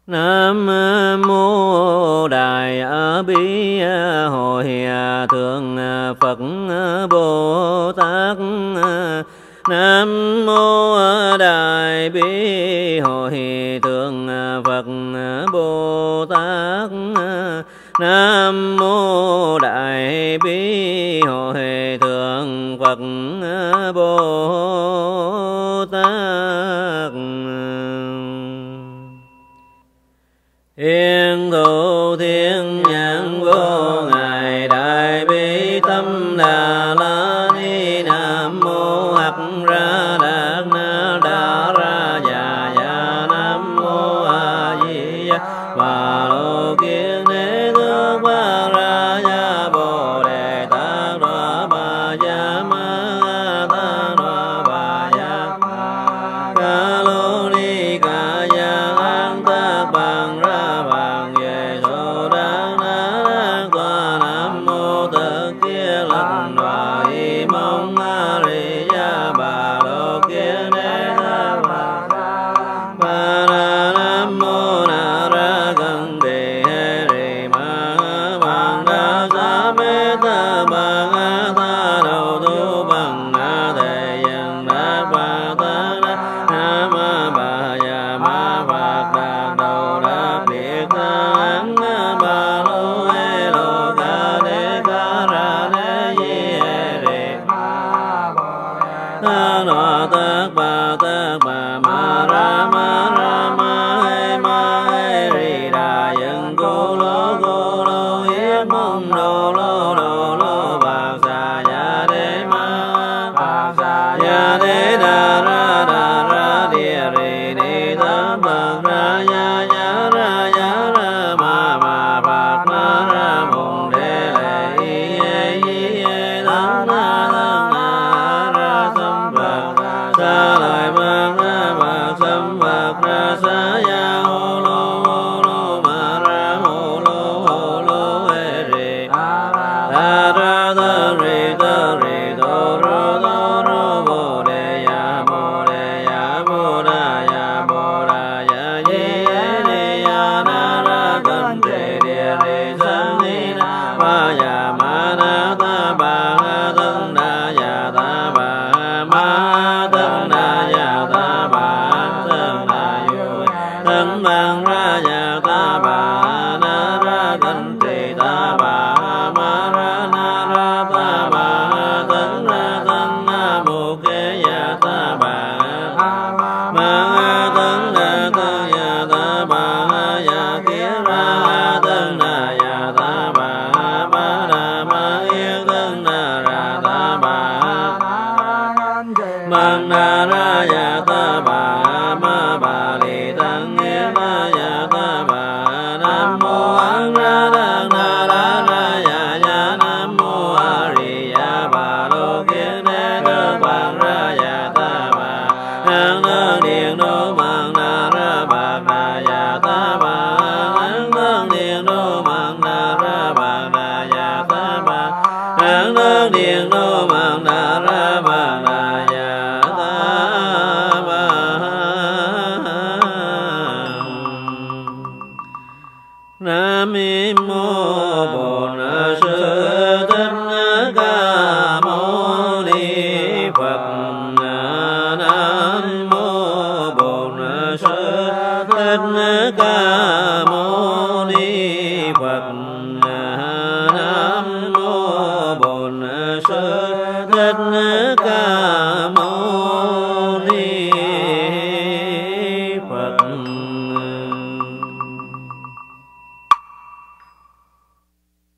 Nam mô Đại Bi Hội Thượng Phật Bồ Tát. Nam mô Đại Bi Hội Thượng Phật Bồ Tát. Nam mô Đại Bi Hội Thượng Phật Bồ Tát. Yên thụ thiên nhãn vô ngài Đại Bi Tâm Đà La Ni. Nam mô Hắc Ra Đạt Na Đa Ra Già Già. Nam mô A Di Đà Bà Lô Kiên Đế Tước Ba Ra Ya Bồ Đề Tát Đoa Ba Ya Ma Tát Đoa Ba Ya Ca Lô Ni Ca Ya An Tát Bằng Ra Bằng Về Sô Đắc Na Đắc Toa. Nam mô Tất Kia Lăng Đoa Y Mông A Ri Ya Bà Lô Kiên Đế Tát Bà Ba La. Nam mô Na Ra Cân Đề Hê Ri Ma Bằng Đa Sa Mê Ta Bằng A Tha Đầu Tu Bằng A Thế Dân Đắc Bà Ta Đắc Nam Ma Bà Ya Ma Phật Đắc Đầu Đắc Biệt Ta Ấn Bà Lô Hê Lô Ca Đế Ca Ra Đế Di Hê Ri Ta Đọa Tát Bà Ma Ra Ma Hê Ri Đà Dân Cô Lô Yết Mông Đô Lô Bạc Xà Ya Đế Ma Ya Đế Đà Ra Địa Ri Ni Tát Bạc Ra Ya Ma Phật Ma Ra Mùng Đế Lệ Y Tát Na Ra Sam Phật Sa Lợi Bạc Sam Phật Ra Sa Ya Hô Lô Ma Ra Hô Lô Hê Ri Ta Ra Tơ Ri Tô Rô Bồ Đề Ya Bồ Đà Ya Di Hê Ri Ya Na Ra Cân Đề Địa Ri Sang Ni Na Ba Ya Ma Na Ta Ba Tân Đa Ya Ta Ba Ma Tân Đa Ya Ta Ba Tân Đa Yu Tân Bang Ra Ya Ta Ba Na Ra Cân Trì Ta Ba Ma Ra Na Ra Ta Ba Tân Ra Tân Na Mô Kế Ya Ta Ba Ma Tân Đa Tân Ya Ta Ba Ya Kia Ra Tân Đa Ya Ta Ba Ma Đà Ma Yên Tân Đà Ra Ta Ba Mang Đà Ra Ya Ta Ba Ma Ba Li Tăng Yên Đà Ya Ta Ba. Nam mô An Ra Đắc Na Đa Ra Ya Nam mô A Ri Ya Bà Lô Kiên Đế Tước Bằng Ra Ya Ta Ba. An Đơn Điện Đô Mang Đà Ra Bạc Đà Ya Ta Ba. An Đơn Điện Đô Mang Đà Ra Bạc Đà Ya Ta Ba. An Đơn Điện Đô Mang Đà Ra Bạc Đà Ya Ta Ba. Nam mô Bổn Sư Thích Ca Mâu Ni Phật. Nam mô Bổn Sư Thích Ca Mâu Ni Phật. Nam mô Bổn Sư Thích Ca Mâu Ni Phật. 「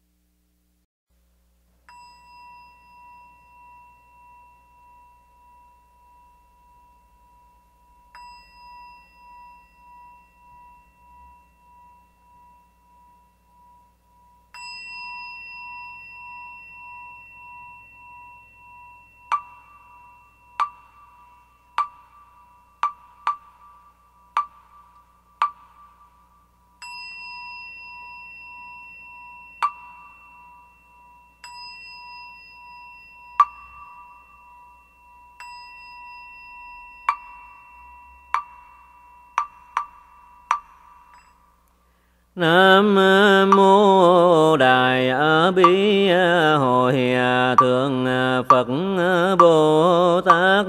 Nam mô Đại Bi Hội Thượng Phật Bồ Tát.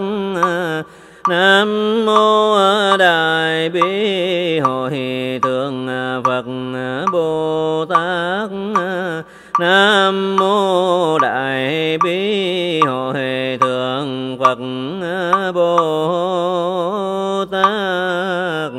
Nam mô Đại Bi Hội Thượng Phật Bồ Tát. Nam mô Đại Bi Hội Thượng Phật Bồ Tát.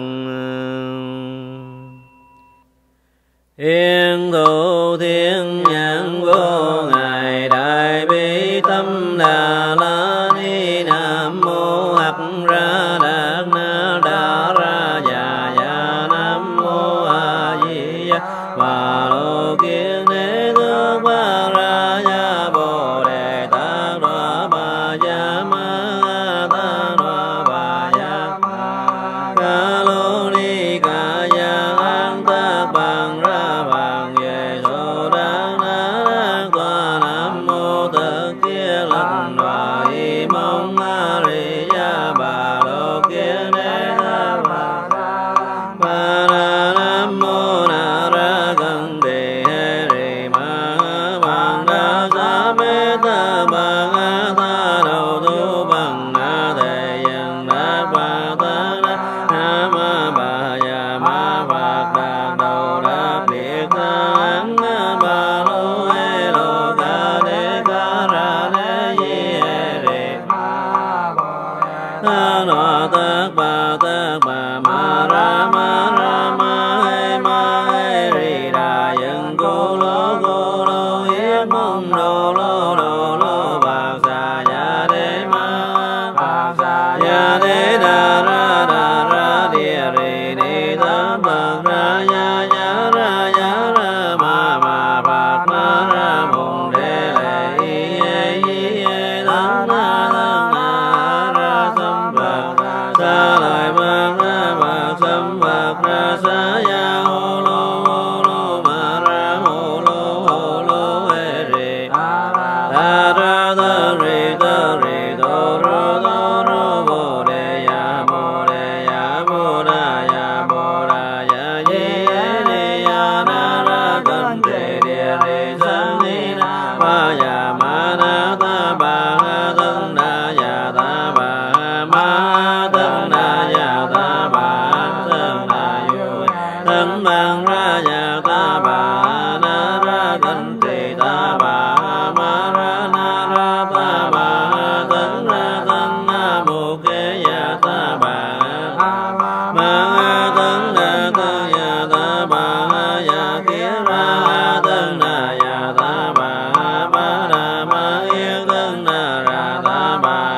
Yên thụ thiên nhãn vô ngài Đại Bi Tâm Đà La Ni. Nam mô Hắc Ra Đạt Na Đa Ra Già Già. Nam mô A Di Đà Bà Lô Kiên Đế Tước Ba Ra Ya Bồ Đề Tát Đoa Bà Ya Ma Tát Đoa Bà Ya Ca Lô Ni Ca Ya An Tát Bằng Ra Bằng Về Sô Đắc Na Đắc Toa. Nam mô Tất Kia Lăng Đoa Y Mông A Ri Ya Bà Lô Kiên Đế Tát Bà Bà Ra. Nam mô Na Ra Cân Đề Hê Rì Ma Bằng Đa Sa Mê Ta Bằng A Ta Đầu Tu Bằng A Tề Dân Đắc Bà Ta Đắc Nam Bà Ya Ma Phật Đắc Đầu Đắc Biệt Ta Án Bà Lô Hê Lô Ca Đế Ca Ra Đế Di Hê Rì Ta Đoa Tát Bà Ma Ra Ma Hê Rì Đà Dân Cô Lô Yết Mông Đô Lô Bạc Xà Ya Đế Ma Ya Đế Đà Ra Địa Rì Ni Tát Bạc Ra Ya Ra Ma Bạc Ma Ra Mùng Đế Lệ Y Tát Na Ra Sam Bạc Sa Lại Bạc Sam Bạc Ra Sa Ya Hô Lô Ma Ra Hô Lô Hê Rì Ta Ra Ta Rì Tô Rô Bồ Đề Ya Bồ Đà Ya Di Hê Ni Ya Na Ra Cân Đề Địa Rì Sa Ni Na Ba Ya Ma Na Ta Bà Tân Đa Ya Ta Bà Ma Tân Đa Ya Ta Bà Tân Đa Yu Tân Bằng Ra Ya Ta Bà Na Ra Cân Đề Ta Bà Ma Ra Na Ra Ta Bà Tân Na Mô Kế Ya Ta Bà Ma Tân Ya Ta Bà Ya Kiết Ra Tân Đa Ya Ta Bà Ma Đà Ma Yên Tân Đà Ra Ta Bà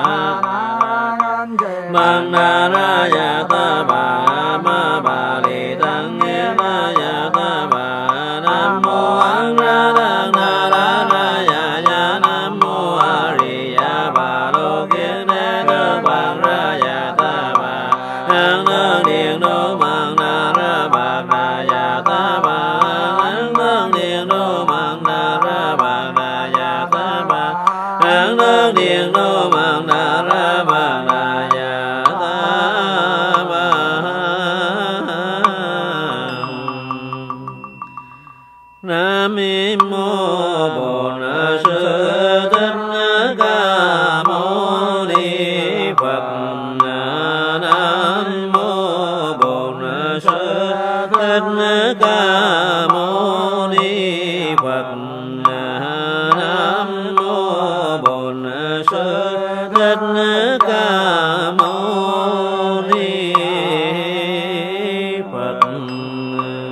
Mang Đà Ra Ya Ta Bà Ma Bà Lì Tăng Yên Đà Ya Ta Bà. Nam mô An Ra Đăng Na Đa Ra Ya Nam mô A Ri Ya Bà Lô Kiên Đế Tước Bằng Ra Ya Ta Bà. Năng Nương Điện Đô Mang Na Ra Bạc Đà Ya Ta Bà. Năng Nương Điện Đô Mang Na Ra Bạc Đà Ya Ta Bà. Năng Nương Điện Đô Mang Na Ra Bạc Đà Ya Ta Bà. Nam mô Bổn Sư Thích Ca Mâu Ni Phật. Nam mô Bổn Sư Thích Ca Mâu Ni Phật. Nam mô Bổn Sư Thích Ca Mâu Ni Phật.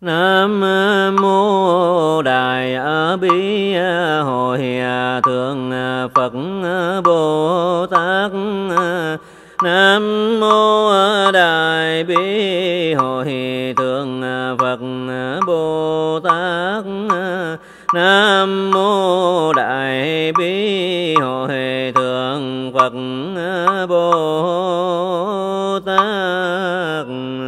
Nam mô Đại Bi Hội Thượng Phật Bồ Tát. Nam mô Đại Bi Hội Thượng Phật Bồ Tát. Nam mô Đại Bi Hội Thượng Phật Bồ Tát.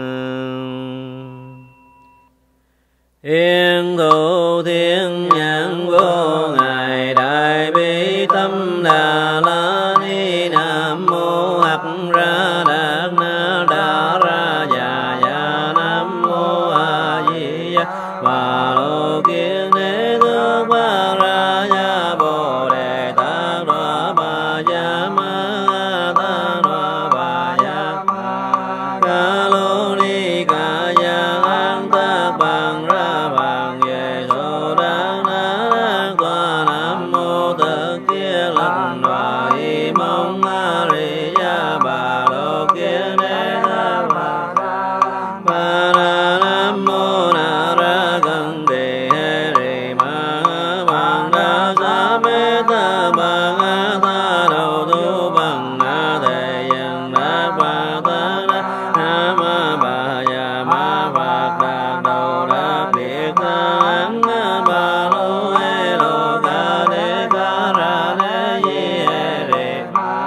Yên thụ thiên nhãn vô ngài Đại Bi Tâm Đà La Ni. Nam mô Hắc Ra Đạt Na Đa Ra Già Già. Nam mô A Di Đà Bà Lô Kiên Đế Tước Ba Ra Ya Bồ Đề Tát Đoa Ba Ya Ma Tát Đoa Ba Ya Ca Lô Ni Ca Ya An Tát Bằng Ra Bằng Về Sô Đăng Na Đăng Toa. Nam mô Tất Kiết Lật Đoa Y Mông A Ri Ya Bà Lô Kiên Đế Tát Bà Ba Ra. Nam mô Na Ra Cân Đề Hê Rì Ma Bằng Đa Sa Mê Ta Bằng A Tha Đầu Tu Bằng A Thề Dân Đắc Bà Ta Đa. Nam Ma Bà Ya Ma Phật Đạt Đầu Đắc Biệt Ta Ấn Bà Lô Hê Lô Ca Đế Ca Ra Đế Di Hê Rì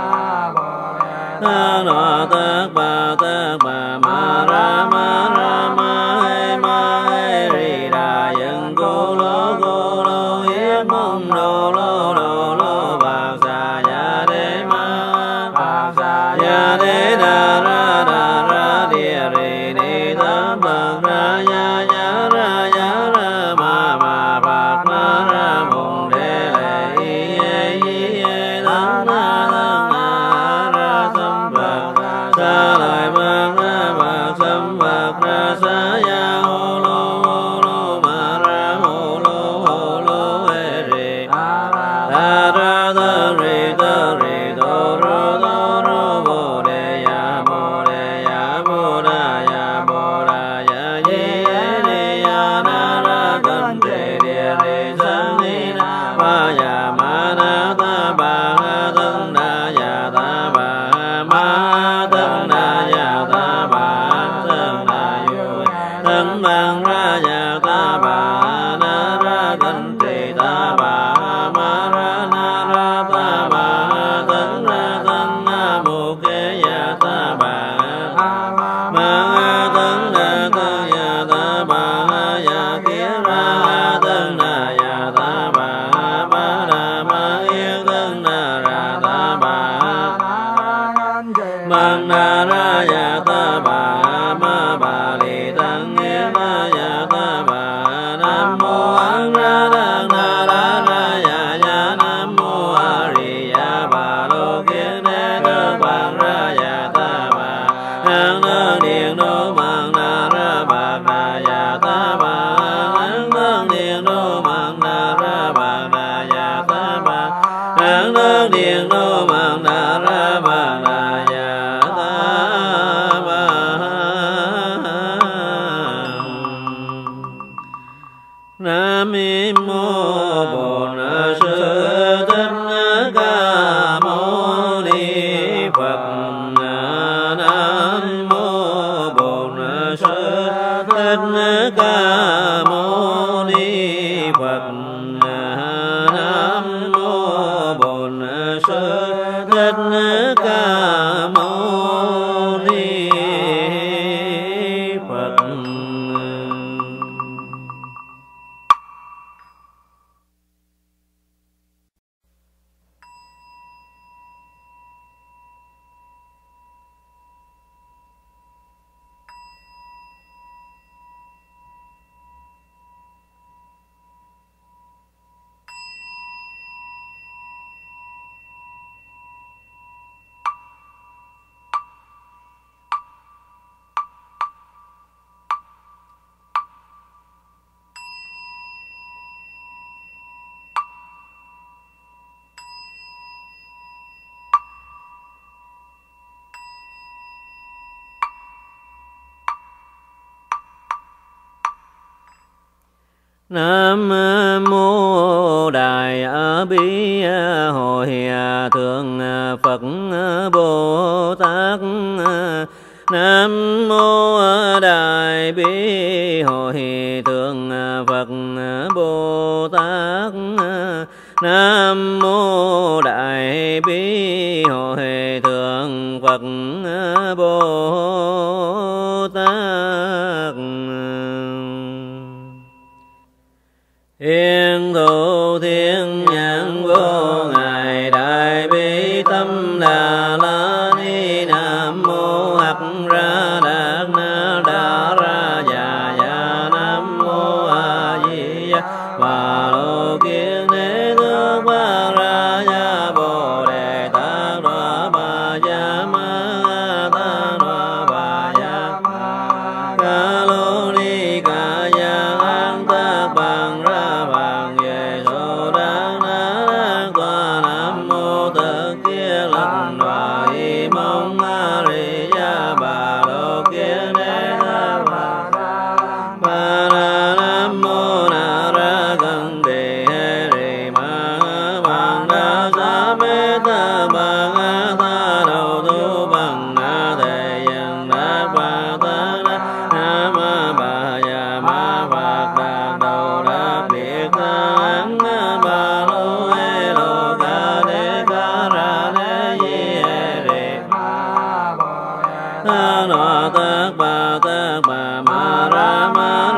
Ta Đọa Tát Bà Ma Ra Hê Rì Đà Dân Cô Lô Yết Mông Đô Lô Bạc Xà Ya Đế Ma Ya Đế Đà Ra Địa Rì Ni Tát Bạc Ra Ya Ma Phật Ma Ra Mùng Đế Lệ Y Tát Na Ra Sam Phật Sa Lợi Bạc Sam Phật Ra Sa Ya Hô Lô Ma Ra Hô Lô Hê Rì Đà Ra Tơ Rì Tô Rô Bồ Đề Ya Bồ Đà Ya Di Hê Rì Ya Na Ra Cân Rì Địa Rì Sang Ni Na Ba Ya Ma Na Ta Bà Tân Đa Ya Ta Bà Ma Tân Đa Ya Ta Bà Tân Đa Yu Tân Bằng Ra Ya Ta Bà Na Ra Cân Trì Ta Bà Ma Ra Na Ra Ta Bà Tân Ra Tân Na Mô Kế Ya Ta Bà Ma Tân Đa Tân Ya Ta Bà Ya Kiết Ra Tân Đa Ya Ta Bà Ma Đà Ma Yên Tân Đà Ra Ta Bà Mang Đà Ra Ya Ta Bà Ma Bà Lì Tăng Yên Đà Ya Ta Bà. Nam mô An Ra Đăng Na Đa Ra Ya Nam mô A Ri Ya Bà Lô Kiên Đế Tước Bằng Ra Ya Ta Bà. An Đơn Điện Đô Mang Đà Ra Bạc Đà Ya Ta Bà. An Đơn Điện Đô Mang Đà Ra Bạc Đà Ya Ta Bà. An Đơn Điện Đô Mang Đà Ra Bạc Đà Ya Ta Bà. Nam mô Bổn Sư Thích Ca Mâu Ni Phật. Nam mô Bổn Sư Thích Ca Mâu Ni Phật. Nam mô Bổn Sư Thích Ca Mâu Ni Phật. Nam mô Đại Bi Hội Thượng Phật Bồ Tát. Nam mô Đại Bi Hội Thượng Phật Bồ Tát. Nam mô Đại Bi Hội Thượng Phật Bồ Tát. Hiện thụ thiên nhãn vô ngài Đại Bi Tâm Đà La Ni. Nam mô Hắc Ra Đạt Na Đa Ra Già Già. Nam mô A Di Đà Bà Lô Kiên Đế Tước Ba Ra Ya Bồ Đề Tát Đoa Ba Ya Ma Ta Đoa Ba Ya Ca Lô Ni Ca Ya An Tát Bằng Ra Bằng Về Sô Đa Na Đa Toa. Nam mô Tất Kia Lành Đoa Y Mong A Ri Ya Bà Lô Kiên Đế Tát Bà Ba Ra. Nam mô Na Ra Gần Đề Hê Ri Ma Bằng Đa Sa Mê Ta Bằng A Ta Đầu Tu Bằng Na Thế Dân Đa Ba Ta Na Ma Ba Ya Ma Phật Đạt Đầu Đa Biệt Ta An Ba Lô Hê Lô Ca Đê Ca Ra Đê Di Hê Ri Ta Đoa Tát Ba Ma Ra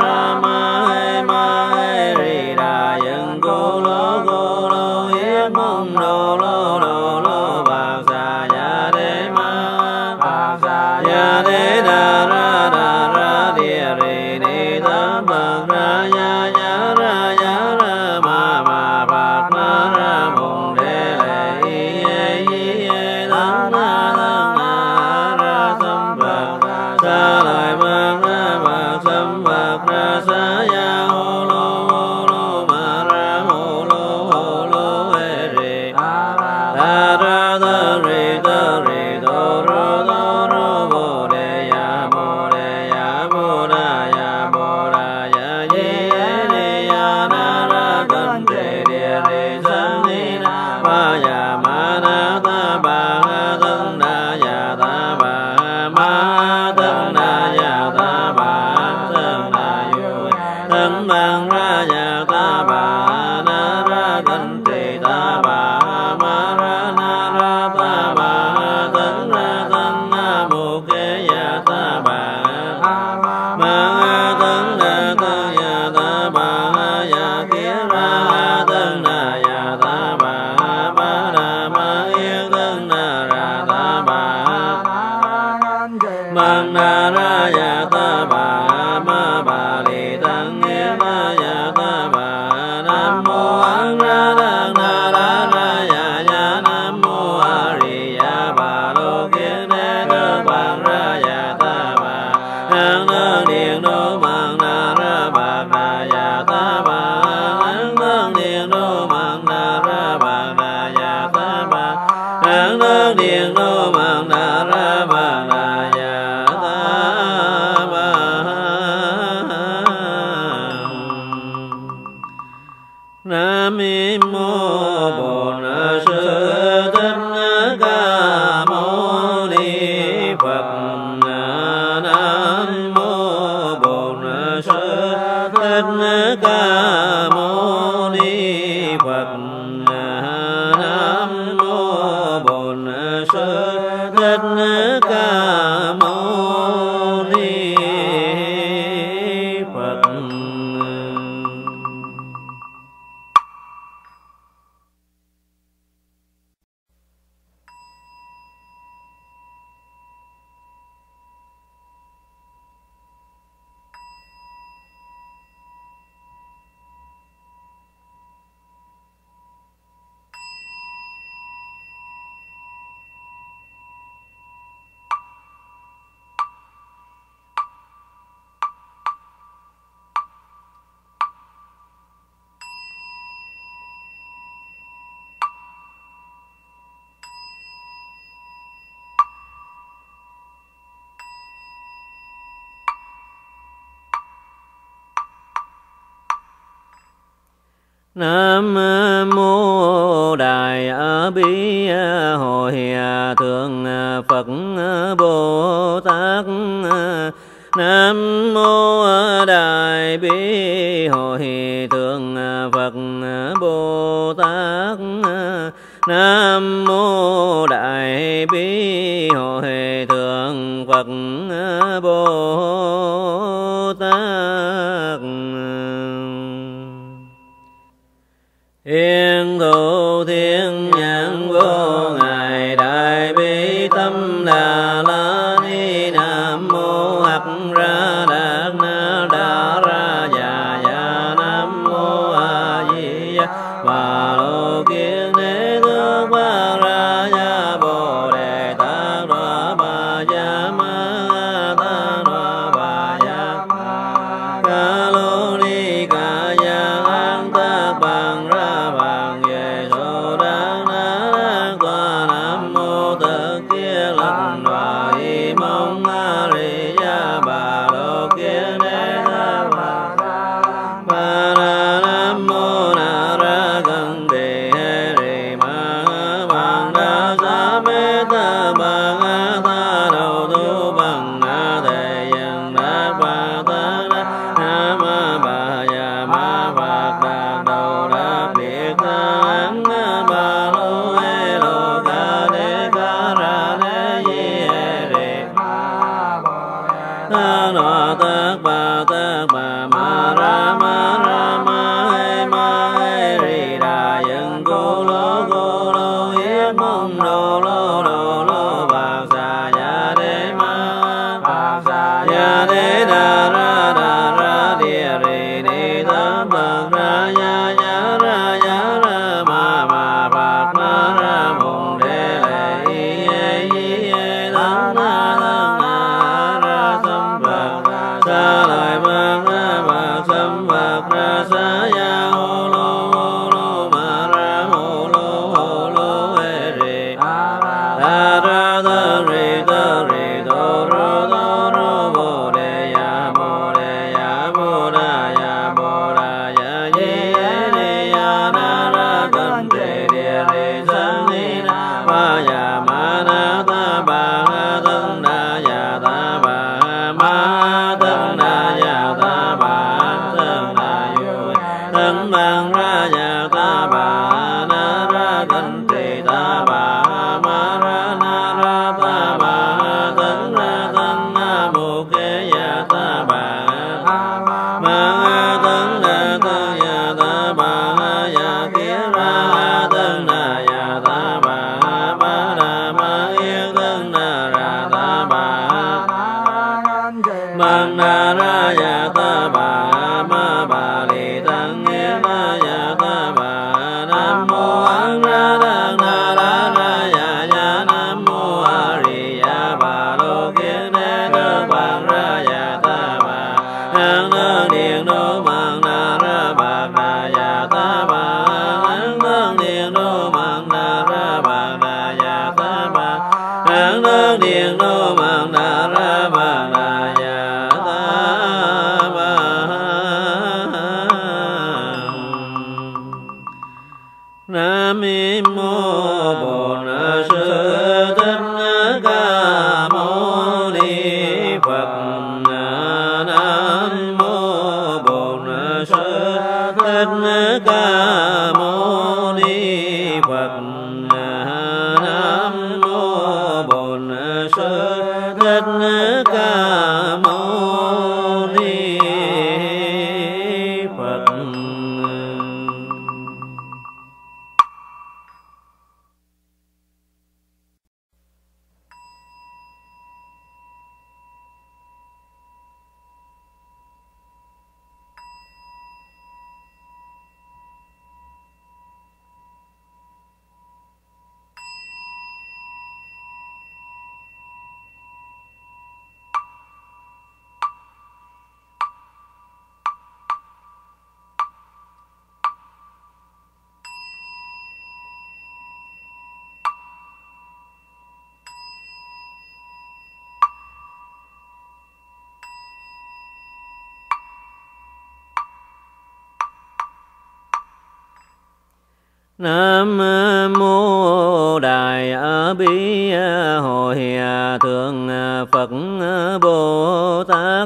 Ma Hê Ri Đà Dân Cô Lô Yết Mong Đô Lô Bạc Sa Ya Đê Ma Ya Đê Đà Ra Địa Ri Ni Tam Bạc Ra Ya Ra Ma Phật Ma Ra Mùng Đê Lệ Y Tăng Na Ra Tâm Phật Sa Lợi Bạc Sâm Phật Ra Sa Ya Hô Lô Ma Ra Hô Lô Hê Ri Đà Ra Tơ Ri Tô Rô Bồ Đề Ya Bồ Đà Ya Di Hê Ri Ya Na Ra Cân Trì Địa Ri Sang Ni Na Ba Ya Ma Na Ta Ba Tân Na Ya Ta Ba Ma Tân Na Ya Ta Ba Tân Na Yu Tân Bang Ra Ya Ta Ba Na Ra Cân Trì Ta Ba Ma Ra Na Ra Ta Ba Tân Na Mô Kế Ya Ta Ba Ma Tân Ya Ta Ba Ya Kia Ra Tân Na Ya Ta Ba Ma Đà Ma Yên Tân Na Ra Ta Ba Mang Na Ra Ya Ta Ba Ma Ba Li Tăng Yên Na Ya Ta Ba. Nam mô An Ra Đăng Na Ra Ya Nam mô A Ri Ya Bà Lô Kiên Đế Tước Bằng Ra Ya Ta Ba. An Nương Điện Đô Mang Na Ra Bạc Na Ya Ta Ba. An Nương Điện Đô Mang Na Ra Bạc Na Ya Ta Ba. An Nương Điện Đô Mang Na Ra Bạc Na Ya Ta Ba. Nam mô Bổn Sư Thích Ca Mâu Ni Phật. Nam mô Bổn Sư Thích Ca Mâu Ni Phật. Nam mô Bổn Sư Thích Ca Mâu Ni Phật. Nam mô Đại Bi Hội Thượng Phật Bồ Tát. Nam mô Đại Bi Hội Thượng Phật Bồ Tát. Nam mô Đại Bi Hội Thượng Phật Bồ Tát. Yên thụ thiên nhãn vô ngài Đại Bi Tâm Đà La Ni. Nam mô Hắc Ra Đạt Na Đa Ra Già Già. Nam mô A Di Đà Bà Lô Kiên Đế Tước Ba Ra Ya Bồ Đề Tát Đoa Ba Ya Ma Tát Đoa Ba Ya Ma Ca Lô Ni Ca Ya An Tát Bằng Ra Bằng Về Sô Đắc Na Đắc Toa. Nam mô Tất Kia Lăng Đoa Y Mông A Ri Ya Bà Lô Kiên Đế Tát Bà Ra Ba Ra. Nam mô Na Ra Cân Đề Hê Ri Ma Bằng Đa Sa Mê Ta Bằng A Tha Đầu Tu Bằng A Thế Dân Đắc Bà Ta Đắc Nam Ma Bà Ya Ma Phật Đắc Đầu Đắc Biệt Ta Án Bà Lô Hê Lô Ca Đế Ca Ra Đế Di Hê Ri Ma Bồ Đề Ta Đoa Tát Bà Ma Ra Ma Hê Ri Đà Dân Cô Lô Yết Mông Đô Lô Bạc Sa Ya Đế Ma Bạc Sa Ya Đế Đà Ra Địa Ri Ni Tát Bạc Ra Ya Ma Bạc Ma Ra Mùng Đế Lệ Y Tát Na Ra Sam Bạc Sa Lại Bạc Sam Bạc Ra Sa Ya Hồ Lô Ma Ra Hồ Lô Hê Ri Đà Ra Tơ Ri Tô Rô Bồ Đề Ya Bồ Đà Ya Di Hê Ri Ya Na Ra Cân Đề Địa Ri Sang Ni Na Ba Ya Ma Na Ta Ba Thân Đa Ya Ta Ba Ma Thân Đa Ya Ta Ba Thân Đa Yu Thân Bằng Ra Ya Ta Ba Na Ra Cân Đề Ta Ba Ma Ra Na Ra Ta Ba Thân Na Mô Kế Ya Ta Ba Ma Thân Ya Ta Ba Ya Kiết Ra Thân Ya Ta Ba Ma Đà Ma Yên Thân Ra Ta Ba Mang Na Ra Ya Ta Ba Ma Ba Li Thân Yên Ya Ta Ba. Nam mô An Ra Đắc Na Đa Ra Ya Nam mô A Ri Ya Bà Lô Kiên Đế Tước Bằng Ra Ya Ta Ba. Năng Nương Điện Đô Mang Na Ra Bạc Na Ya Ta Ba. Năng Nương Điện Đô Mang Na Ra Bạc Na Ya Ta Ba. Năng Nương Điện Đô Mang Na Ra Bạc Na Ya Ta Ba. Nam mô Bổn Sư Thích Ca Mâu Ni Phật. Nam mô Bổn Sư Thích Ca Mâu Ni Phật. Nam mô Bổn Sư Thích Ca Mâu Ni Phật. Nam mô Đại Bi Hội Thượng Phật Bồ Tát.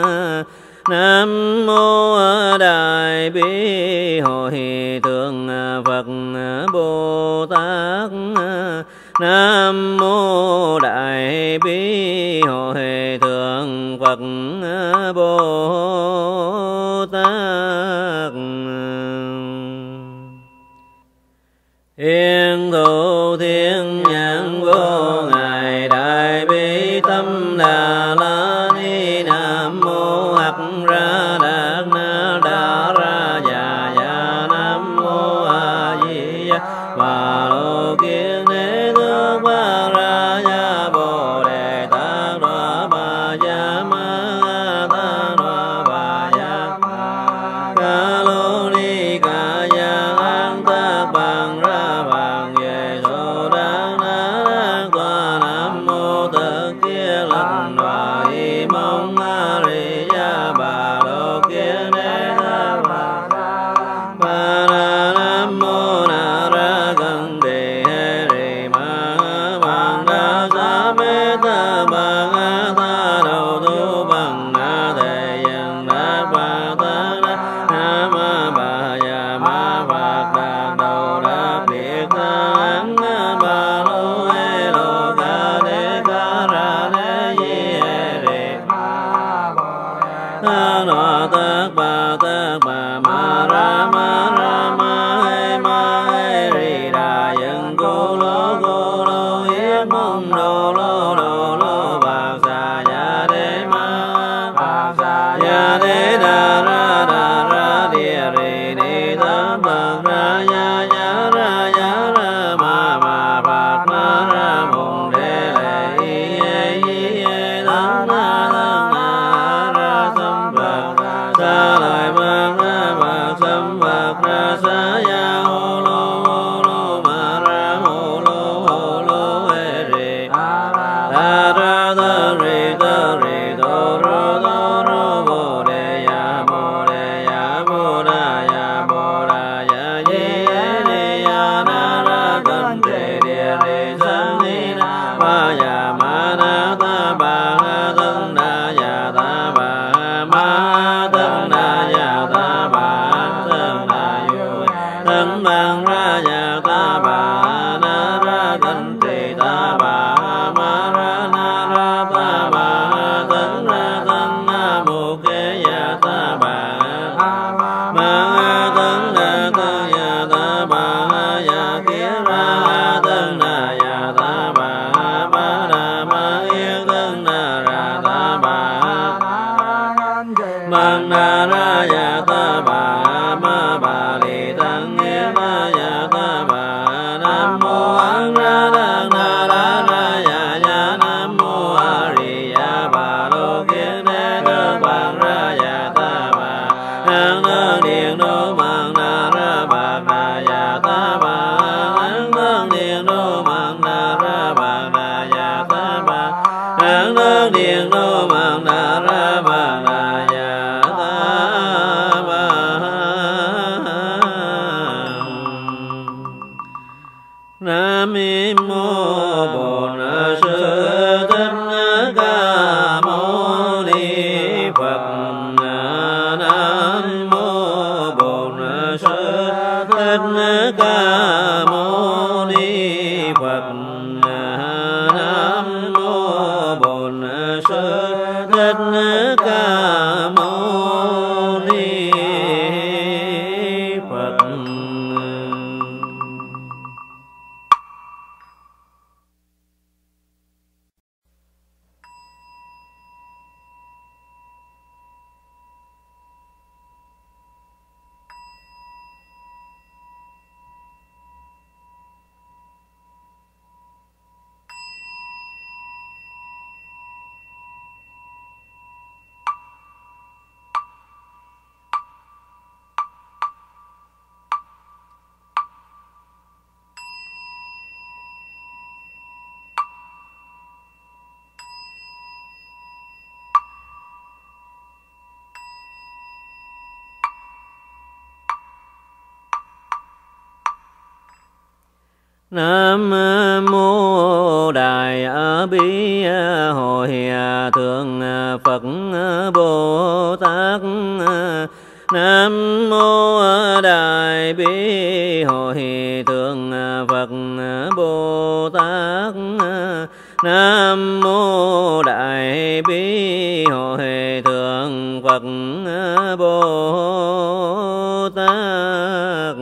Nam mô Đại Bi Hội Thượng Phật Bồ Tát. Nam mô Đại Bi Hội Thượng Phật Bồ Tát. Yên thụ thiên nhãn vô ngài Đại Bi Tâm Đà La Ni. Nam mô Hắc Ra Đạt Na Đa Ra Già Già. Nam mô A Di Đà Bà Lô Kiên Đế Tước Ba Ra Ya Bồ Đề Tát Đoa Ba Ya Ma Tát Đoa Ba Ya Ca Lô Ni Ca Ya An Tát Bằng Ra Bằng Về Sô Đăng Na Đăng Toa. Nam mô Tất Kiết Lật Đoa Y Mông A Ri Ya Bà Lô Kiên Đế Tát Bà Ba Ra. Nam mô Na Ra Cân Đề Hê Rì Ma Bằng Đa Sa Mê Ta Bằng A Tha Đầu Tu Bằng A Thề Dân Đát Bà Ta Đa. Nam Ma Bà Ya Ma Phật Đạt Đầu Đát Biệt Ta Ấn Bà Lô Hê Lô Ca Đế Ca Ra Đế Di Hê Rì Ta Đọa Tát Bà Ma Ra Ma Hê Rì Đà Dân Cô Lô Yết Mông Đô Lô Bạc Xà Ya Đế Ma Ya Đế Đà Ra Địa Rì Ni Tát Bạc Ra Ya Ma Phật Ma Ra Mùng Đế Lệ Y Tát Na Ra Sam Phật Sa Lợi Bạc Sam Phật Ra Sa Ya Hô Lô Ma Ra Hô Lô Hê Rì Ta Ra Tơ Rì Tô Rô Bồ Đề Ya Bồ Đà Ya Di Hê Rì Ya Na Ra Cân Trì Địa Rì Sang Ni Na Ba Ya Ma Na Ta Bà Tân Đa Ya Ta Bà Ma Tân Đa Ya Ta Bà Tân Đa Yu Tân Bằng Ra Ya Ta Bà Na Ra Cân Trì Ta Bà Ma Ra Na Ra Ta Bà Tân Ra Tân Na Mô Kế Ya Ta Bà Ma Tân Đa Tân Ya Ta Bà Ya Kiết Ra Tân Đa Ya Ta Bà Ma Đà Ma Yên Tân Đà Ra Ta Bà Mang Đà Ra Ya Ta Bà Ma Bà Lì Tăng Yên Đà Ya Ta Bà. Nam mô An Ra Đăng Na Đa Ra Ya Nam mô A Ri Ya Bà Lô Kiên Đế Tước Bằng Ra Ya Ta Bà. An Đơn Điện Đô Mang Đà Ra Bạc Đà Ya Ta Bà. An Đơn Điện Đô Mang Đà Ra Bạc Đà Ya Ta Bà. An Đơn Điện Đô Mang Đà Ra Bạc Đà Ya Ta Bà. Nam mô Bổn Sư Thích Ca Mâu Ni Phật. Nam mô Bổn Sư Thích Ca Mâu Ni Phật. Nam mô Bổn Sư Thích Ca Mâu Ni Phật. Nam mô Đại Bi Hội Thượng Phật Bồ Tát. Nam mô Đại Bi Hội Thượng Phật Bồ Tát. Nam mô Đại Bi Hội Thượng Phật Bồ Tát.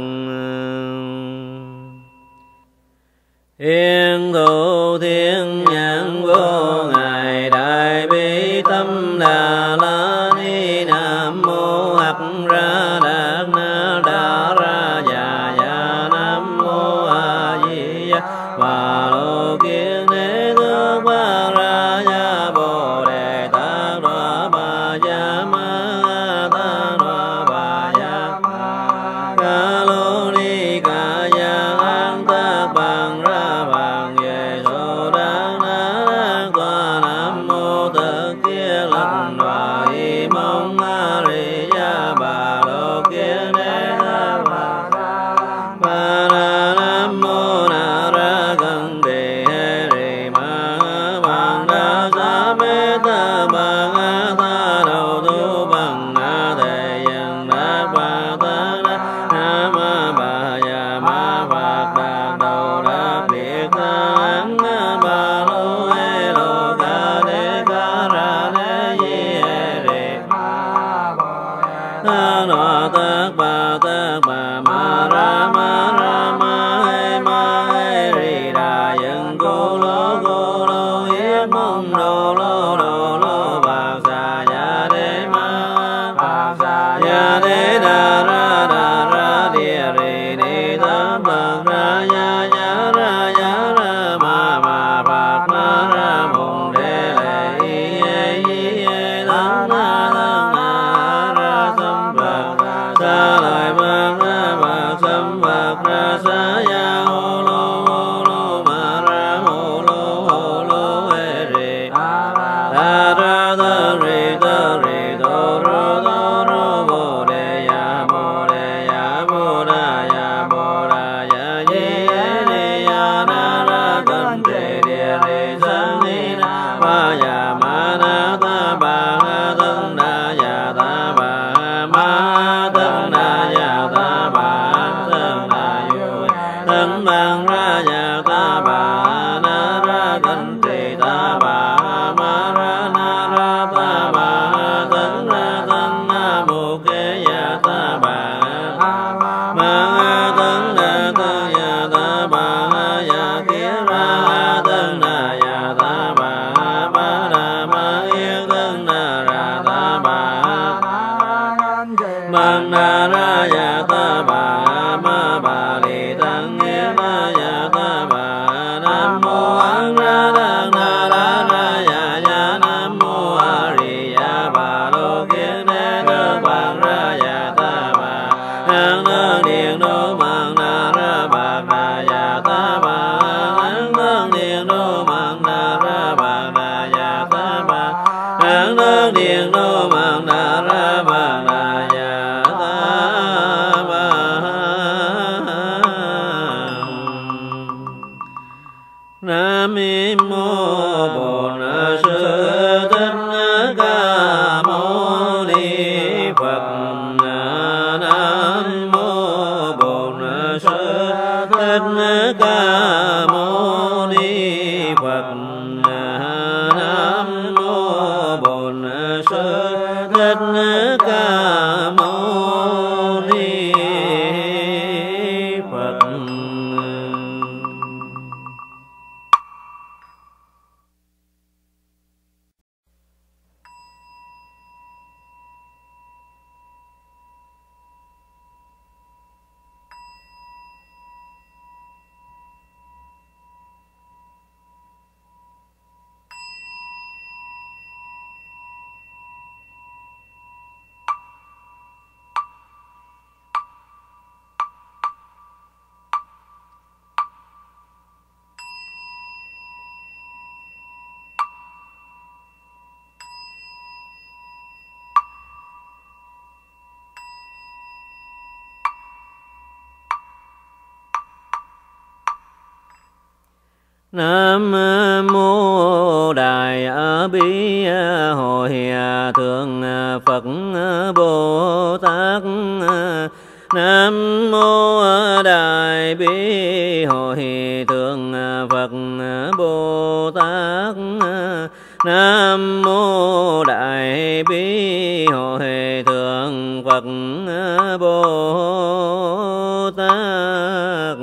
Hiền thụ thiên nhãn vô ngài Đại Bi Tâm Đà La Ni. Nam mô Hắc Ra Đạt Na Đa Ra Già Già. Nam mô A Di Đà Bà Lô Kiên Đế Tước Ba Ra Ya Bồ Đề Tát Đoa Ba Ya Ma Tát Đoa Ba Ya Ca Lô Ni Ca Ya An Tát Bằng Ra Bằng Về Sô Đăng Na Đăng Toa. Nam mô Tất Kia Lăng Đoa Y Mông A Ri Ya Bà Lô Kiên Đế Tát Bà Ba Ra. Nam mô Na Ra Cân Đề Hê Rì Ma Bằng Đa Sa Mê Ta Bằng A Tha Đầu Tu Bằng A Thề Dân Đắc Bà Ta Đa. Nam Ma Bà Ya Ma Phật Đạt Đầu Đắc Biệt Ta Ấn Bà Lô Hê Lô Ca Đế Ca Ra Đế Di Hê Rì Ta Đoa Tát Bà Ma Ra Ma Hê Rì Đà Dân Cô Lô Yết Mông Đô Lô Bạc Xà Ya Đế Ma Ya Đế Đà Ra Địa Rì Ni Tát Bạc Ra Ya Ra Ma Phật Ma Ra Mùng Đế Lệ Y Tát Na Ra Tâm Phật Sa Lợi Bạc Sâm Phật Ra Sa Ya Hô Lô Ma Ra Hô Lô Hê Rì Đà Ra Tơ Rì Tô Rô Bồ Đề Ya Bồ Đà Ya Di Hê Ni Ya Na Ra Cân Trì Địa Rì Sang Ni Na Ba Ya Ma Na Ta Bà Tân Đa Ya Ta Bà Ma Tân Đa Ya Ta Bà Tân Đa Yu Tân Bằng Ra Ya Ta Bà Na Ra Cân Trì Ta Bà Ma Ra Na Ra Ta Bà Tân Ra Tân Na Mô Kế Ya Ta Bà Ma Tân Đa Tân Ya Ta Bà Ya Kia Ra Tân Đa Ya Ta Bà Ma Đà Ma Yên Tân Đà Ra Ta Bà Mang Đà Ra Ya Ta Bà Ma Bà Lì Tăng Yên Đà Ya Ta Bà. Nam mô An Ra Đăng Na Đa Ra Ya Nam mô A Ri Ya Bà Lô Kiên Đế Tước Bằng Ra Ya Ta Bà. An Nương Điện Đô Mang Na Ra Bạc Đà Ya Ta Bà. An Nương Điện Đô Mang Na Ra Bạc Đà Ya Ta Bà. An Nương Điện Đô Mang Na Ra Bạc Đà Ya Ta Bà. Nam mô Bổn Sư Thích Ca Mâu Ni Phật. Nam mô Nam mô Đại Bi Hội Thượng Phật Bồ Tát. Nam mô Đại Bi Hội Thượng Phật Bồ Tát. Nam mô Đại Bi Hội Thượng Phật Bồ Tát.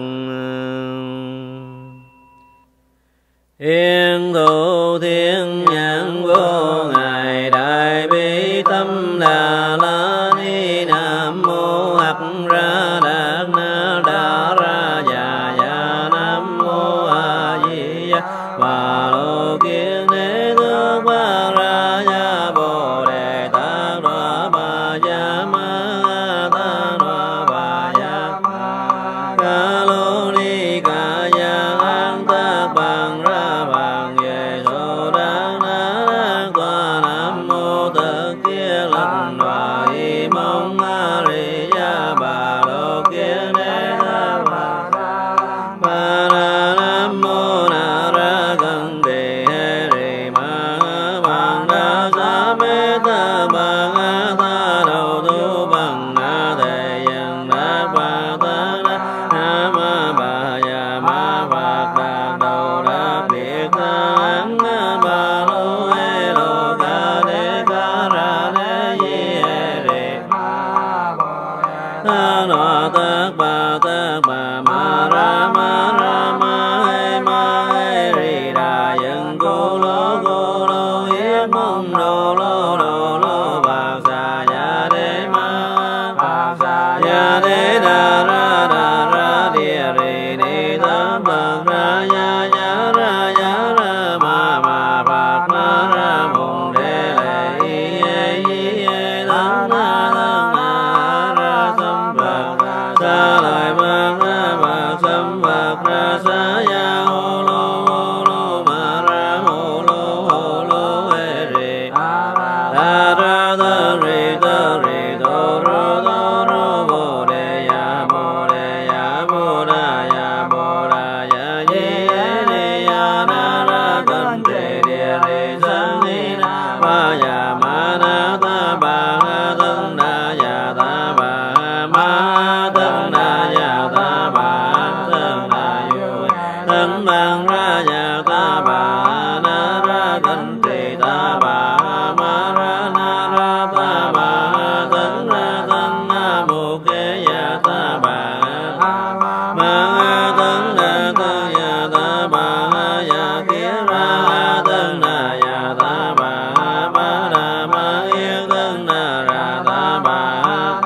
Yên thụ thiên nhãn vô ngài Đại Bi Tâm Đà La Ni. Nam mô Hắc Ra Đạt Na Đa Ra Già Già. Nam mô A Di Đà Bà Lô Kiên Đế Tước Ba Ra Ya Bồ Đề Tát Đoa Ba Ya Ma Tát Đoa Ba Ya Ma Ca Lô Ni Ca Ya An Tát Bằng Ra Bằng Về Sô Đắc Na Đắc Toa. Nam mô Tất Kia Lăng Đoa Y Mông A Ri Ya Bà Lô Kiên Đế Tát Bà Ra Ba Ra. Nam mô Na Ra Cân Đề Hê Ri Ma Bằng Đa Sa Mê Ta Bằng A Tha Đầu Tu Bằng Na Thế Dân Đắc Bà Ta Đa. Nam Ma Bà Ya Ma Phật Đắc Đầu Đắc Biệt Ta Án Bà Lô Hê Lô Ca Đế Ca Ra Đế Di Hê Ri Ma Bồ Đề Ta Đoa Tát Bà Ma Ra Ma Hê Ri Đà Dân Cô Lô Yết Mông Đô Lô Bạc Sa Ya Đế Ma Bạc Sa Ya Đế Đà Ra Địa Ri Ni Tam Bạc Ra Ya Ra Ma Bạc Ma Ra Mùng Đế Lệ Y Tam Ra Sam Bạc Sa Lại Bạc Sam Bạc Ra Sa Ya Hồ Lô Ma Ra Hồ Lô Hê Ri Ta Ra Ta Ri Tô Rô Bồ Đề Ya Bồ Đà Ya Di Hê Ri Ya Na Ra Cân Đề Địa Ri Sang Ni Na Ba Ya Ma Na Ta Ba Tân Đa Ya Ta Ba Ma Tân Đa Ya Ta Ba Tân Đa Yu Tân Bang Ra Ya Ta Ba Na Ra Cân Đề Ta Ba Ma Ra Na Ra Ta Ba Tân Na Mô Kế Ya Ta Ba Ma Tân Ya Ta Ba Ya Kia Ra Tân Đa Ya Ta Ba Ma Đà Ma Yên Tân Đà Ra Ta Ba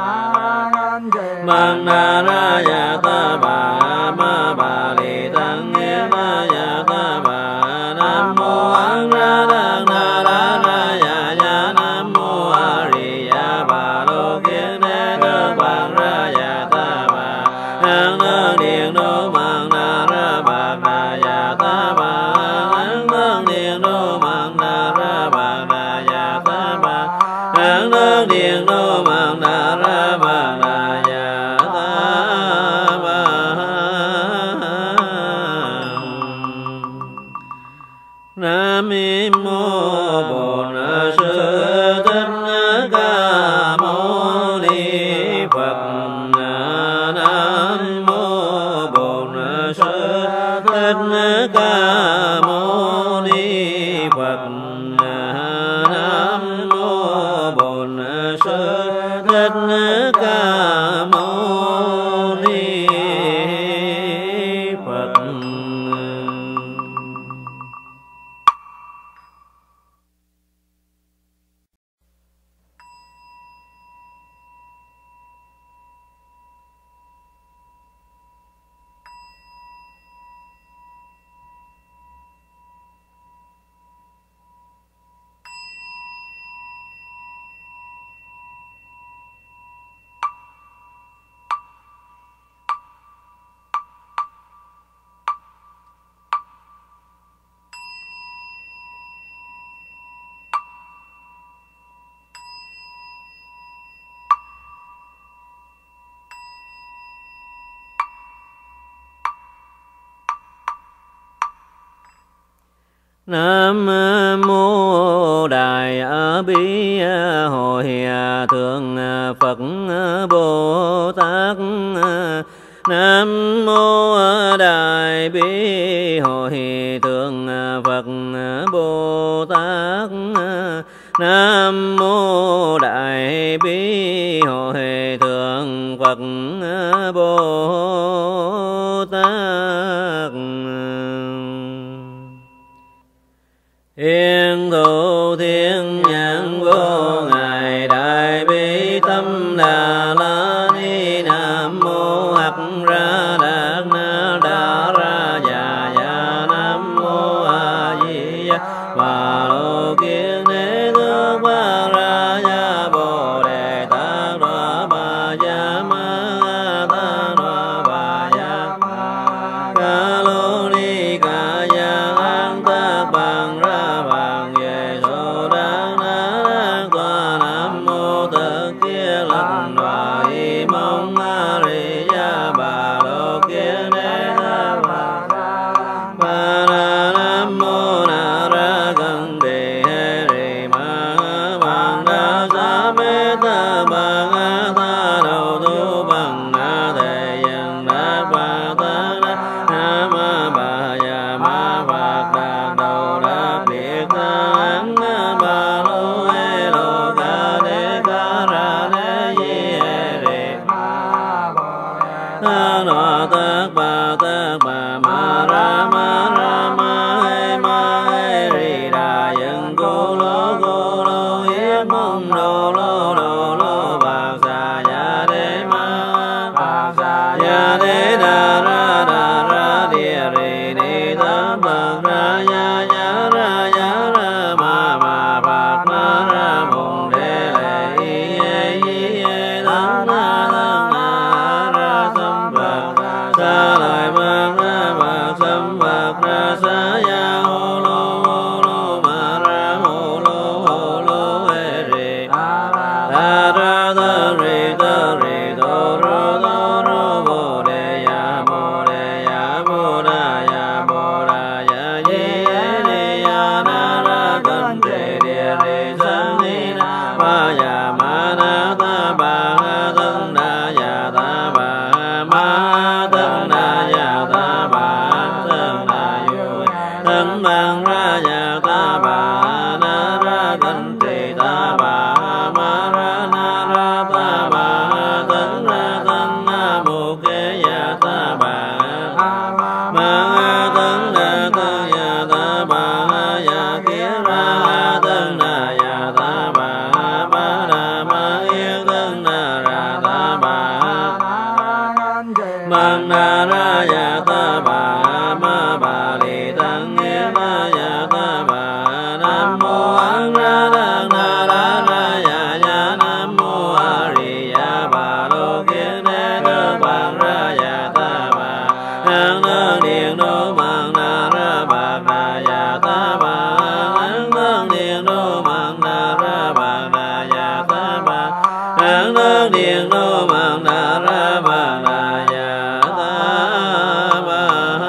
Mang Na Ra Ya Ta Ba Ma Ba Li Tăng Yên Na Ya Ta Ba. Nam mô An Ra Đăng Na Đa Ra Ya Nam mô A Ri Ya Bà Lô Kiên Đế Tước Bằng Ra Ya Ta Ba. Năng Nương Điện Đô Mang Na Ra Bạc Na Ya Ta Ba. Năng Nương Điện Đô Mang Na Ra Bạc Na Ya Ta Ba. Năng Nương Điện Đô Mang Na Ra Bạc Na Ya Ta Ba. Nam mô Bổn Sư Thích Ca Mâu Ni Phật. Nam mô Nam mô Đại Bi Hội Thượng Phật Bồ Tát. Nam mô Đại Bi Hội Thượng Phật Bồ Tát. Nam mô Đại Bi Hội Thượng Phật Bồ Tát. Yên thụ thiên nhãn vô ngài Đại Bi Tâm Đà La Ni. Nam mô Hắc Ra Đạt Na Đa Ra Già Già. Nam mô A Di Đà Bà Lô Kiên Đế Tước Ba Ra Ya Bồ Đề Tát Đoa Ba Ya Ma Tát Đoa Ba Ya Ca Lô Ni Ca Ya An Tát Bằng Ra Bằng Về Sô Đăng Na Đăng Toa. Nam mô Tất Kiết Lật Đoa Y Mong A Ri Ya Bà Lô Kiên Đế Tát Bà Ba Ra. Nam mô Na Ra Cân Đề Hê Ri Ma Bằng Đa Sa Mê Ta Bằng A Tha Đầu Tu Bằng Na Thế Dân Đắc Bà Ta Đa. Nam Ma Bà Ya Ma Phật Đạt Đầu Đắc Biệt Ta Ấn Bà Lô Hê Lô Ca Đế Ca Ra Đế Di Hê Ri Ta Đọa Tát Bà Ma Ra Ma Hê Ri Đà Dân Cô Lô Yết Mong Đô Lô Bạc Xà Ya Đế Ma Ya Đế Đà Ra Địa Ri Ni Ta Bạc Ra Ya Ma Phật Ma Ra Mùng Đế Lệ Yi Tăng Na Ra Sam Phật Sa Lợi Bạc Sam Phật Ra Sa Ya Hô Lô Ma Ra Hô Lô Hê Ri Ta Ra Ta Ri Tô Rô Bồ Đề Ya Bồ Đà Ya Di Hê Ri Ya Na Ra Cân Đề Địa Ri Sang Ni Na Ba Ya Ma Na Ta Bà Tân Đa Ya Ta Bà Ma Tân Đa Ya Ta Bà Tân Đa Yu Tân Bằng Ra Ya Ta Bà Na Ra Cân Trì Ta Bà Ma Ra Na Ra Ta Bà Tân Ra Tân Na Mô Kế Ya Ta Bà Ma Tân Đa Tân Ya Ta Bà Ya Kiết Ra Tân Đa Ya Ta Bà Ma Đà Ma Yên Tân Đà Ra Ta Bà Mang Đà Ra Ya Ta Bà Ma Bà Lì Tăng Yên Đà Ya Ta Bà. Nam mô An Ra Đăng Na Đa Ra Ya Nam mô A Ri Ya Bà Lô Kiên Đế Tước Bằng Ra Ya Ta Bà. An Đơn Điện Đô Mang Na Ra Bạc Đà Ya Ta Bà. An Đơn Điện Đô Mang Na Ra Bạc Đà Ya Ta Bà. An Đơn Điện Đô Mang Na Ra Bạc Đà Ya Ta Bà.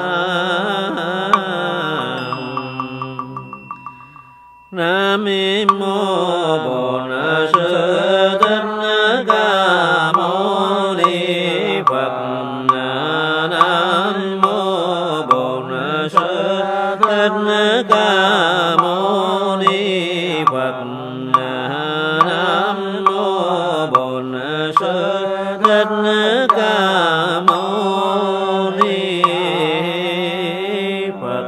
Nam mô Bổn Sư Thích Ca Mâu Ni Phật. Nam mô Bổn Sư Thích Ca Mâu Ni Phật. Nam mô Bổn Sư Thích Ca Mâu Ni Phật.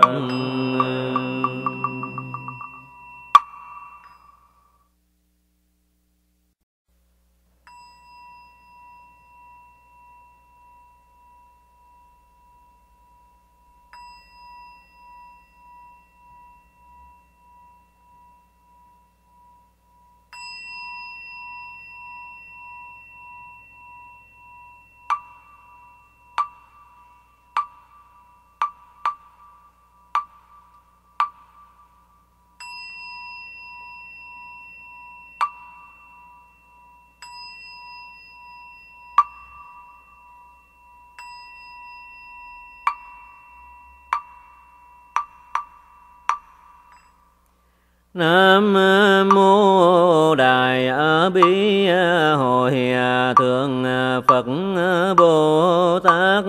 Nam mô Đại Bi Hội Thượng Phật Bồ Tát.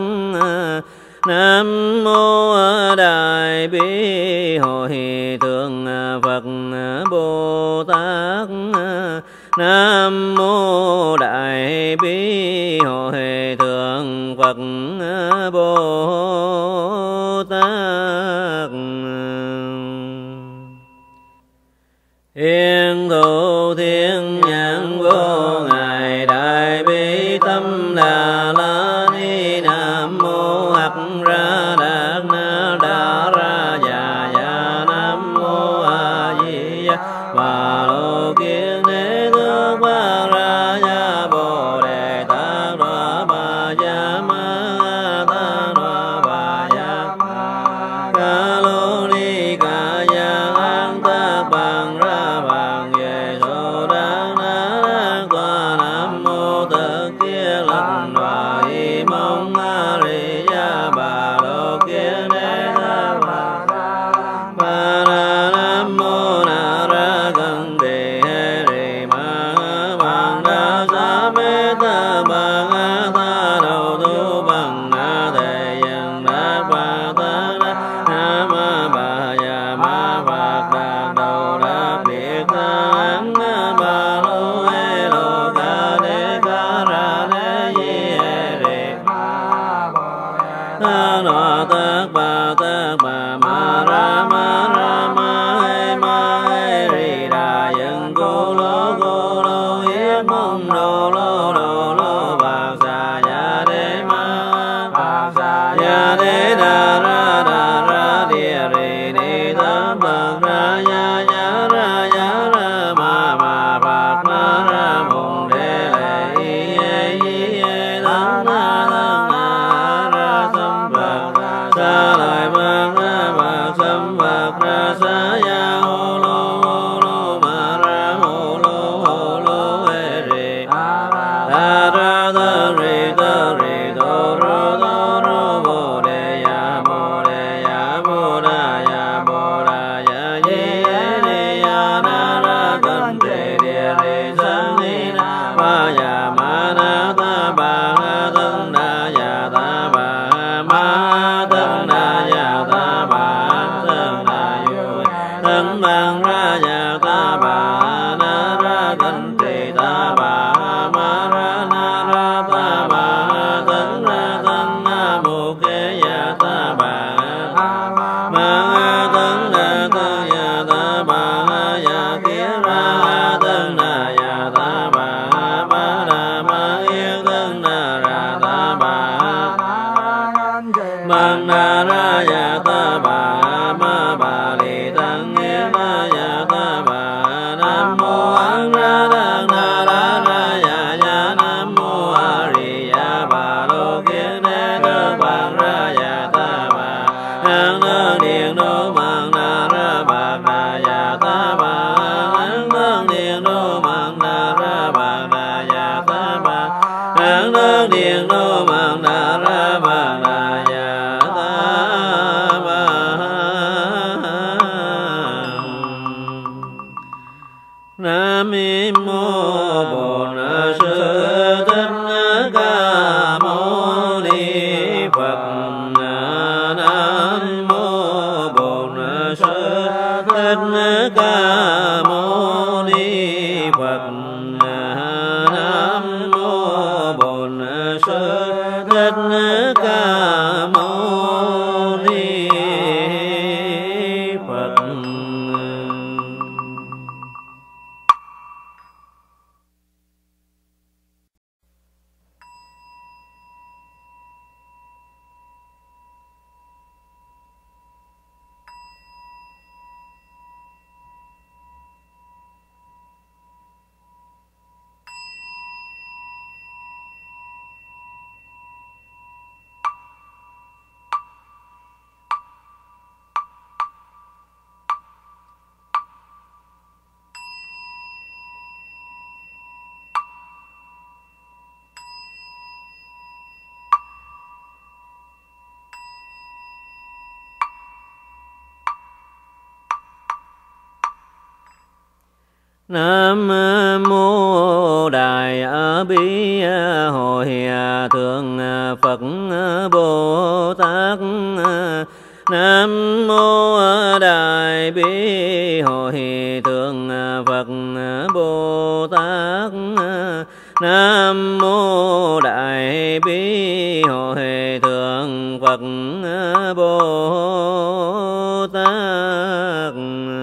Nam mô Đại Bi Hội Thượng Phật Bồ Tát. Nam mô Đại Bi Hội Thượng Phật Bồ Tát. Hiện thụ thiên nhãn vô ngài Đại Bi Tâm Đà La Ni. Nam mô Hắc Ra Đạt Na Đa Ra Già Già. Nam mô A Di Đà Bà Lô Kiên Đế Tước Ba Ra Ya Bồ Đề Tát Đoa Ba Ya Ma Tát Đoa Ba Ya Ca Lô Ni Ca Ya An Tát Bằng Ra Bằng Về Sô Đăng Na Đăng Toa. Nam mô Tất Kia Lành Đoa Y Mong A Ri Ya Bà Lô Kiên Đế Tát Bà Ba Ra. Nam mô Na Ra Gần Đề Hê Rì Ma Bằng Đa Sa Mê Ta Bằng A Tha Đầu Tu Bằng Na Thế Dân Đa Ba Ta Nam Ba Ya Ma Phật Đạt Đầu Đắc Biệt Ta An Ba Lô Hê Lô Ca Đê Ca Ra Đê Di Hê Rì Ta Đoa Tát Ba Ma Ra Ma Hê Rì Đà Dân Cô Lô Yết Mong Đô Lô Bạc Sa Ya Đê Ma Ya Đê Đà Ra Địa Rì Ni Tam Bạc Ra Ya Ra Ma Phật Ma Ra Mùng Đê Lệ Y Tăng Na Ra Tâm Phật Sa Lợi Bạc Sâm Phật Ra Sa Ya Hô Lô Ma Ra Hô Lô Hê Rì Đà Ra Tơ Rì Tô Rô Bồ Đề Ya Bồ Đà Ya Di Đê Ya Na Ra Cân Trì Địa Rì Sang Ni Na Ba Ya Ma Na Ta Ba Tân Đa Ya Ta Ba Ma Tân Đa Ya Ta Ba Tân Đa Yu Tân Bằng Ra Ya Ta Ba Na Ra Cân Trì Ta Ba Ma Ra Na Ra Ta Ba Tân Na Mô Kế Ya Ta Ba Ma Tân Ya Ta Ba Ya Kia Ra Tân Na Ya Ta Ba Ma Đà Ma Yên Tân Na Ra Ta Ba Mang Na Ra Ya Ta Ba Ma Ba Li Tăng Yên Na Ya Ta Ba. Nam mô An Ra Đăng Na Ra Ya Nam mô A Ri Ya Bà Lô Kiên Đế Tước Bằng Ra Ya Ta Ba. An Nương Điện Đô Mang Na Ra Bạc Đà Ya Ta Ba. An Nương Điện Đô Mang Na Ra Bạc Đà Ya Ta Ba. An Nương Điện Đô Mang Na Ra Bạc Đà Ya Ta Ba. Nam mô Bổn Sư Thích Ca Mâu Ni Phật. Nam mô Bổn Sư Thích Ca Mâu Ni Phật. Nam mô Bổn Sư Thích Ca Mâu Ni Phật. Nam mô Đại Bi Hội Thượng Phật Bồ Tát. Nam mô Đại Bi Hội Thượng Phật Bồ Tát. Nam mô Đại Bi Hội Thượng Phật Bồ Tát.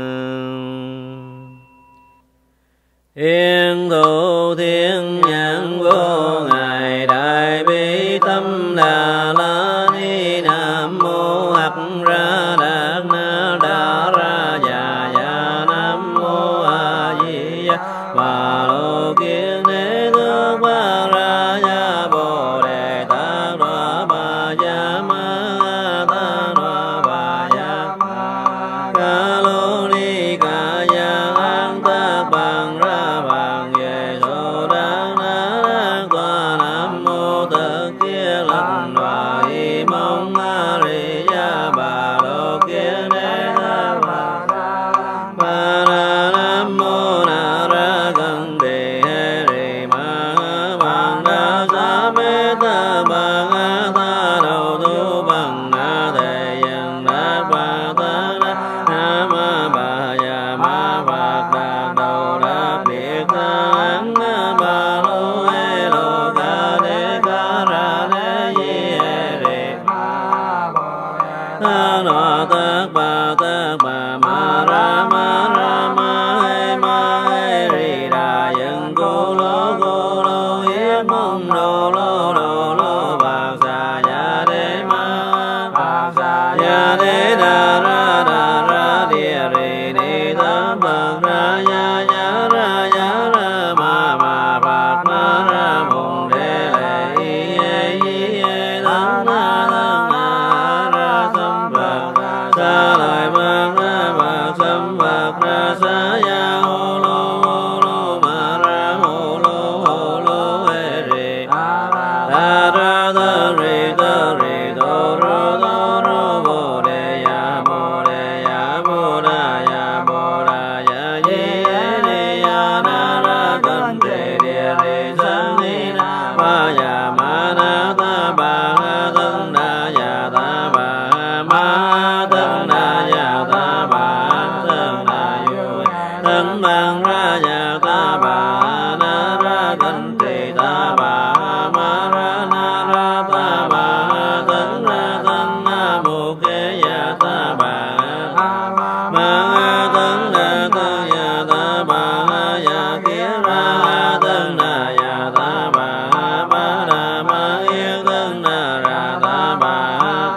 Yên thụ thiên nhãn vô ngài Đại Bi Tâm Đà La Ni. Nam mô Hắc Ra Đạt Na Đa Ra Già Già. Nam mô A Di Đà Bà Lô Kiên Đế Tước Ba Ra Ya Bồ Đề Tát Đoa Ba Ya Ma Tát Đoa Ba Ya Ma Ca Lô Ni Ca Ya An Tát Bằng Ra Bằng Về Sô Đắc Na Đắc Toa. Nam mô Tất Kia Lành Đoa Y Mong A Ri Ya Bà Lô Kiên Đế Tát Bà Ra Ba Ra. Nam mô Na Ra Cần Đề Hê Ri Ma Bằng Đa Sa Mê Ta Bằng A Ta Đầu Tu Bằng Na Thế Dân Đắc Ba Ta Đắc Nam Ma Bà Ya Ma Phật Đắc Đầu Đắc Biệt Ta Ấn Ba Lô Hê Lô Ca Đế Ca Ra Đế Di Hê Ri Ma Bồ Đề Ta Đoa Tát Bà Ma Ra Ma Hê Ri Đà Dân Cô Lô Yết Mong Đô Lô Bạc Sa Ya Đế Ma Bạc Sa Ya Đế Đà Ra Địa Ri Ni Tam Bạc Ra Ya Ra Ma Bạc Ma Ra Mùng Đế Lệ Y Tam Ra Sam Bạc Sa Lại Bạc Sam Bạc Ra Sa Ya Hồ Lô Ma Ra Hồ Lô Hê Ri Ta Ra Ta Ri Tô Rô Bồ Đề Ya Bồ Đà Ya Di Hê Ri Ya Na Ra Cần Đề Địa Ri Sang Ni Na Ba Ya Ma Na Ta Ba Thân Đa Ya Ta Ba Ma Thân Đa Ya Ta Ba Thân Đa Yu Thân Bằng Ra Ya Ta Ba Na Ra Cần Đề Ta Ba Ma Ra Na Ra Ta Ba Thân Na Mô Kế Ya Ta Ba Ma Thân Ya Ta Ba Ya Kia Ra Thân Ya Ta Ba Ma Đà Ma Yên Thân Ra Ta Ba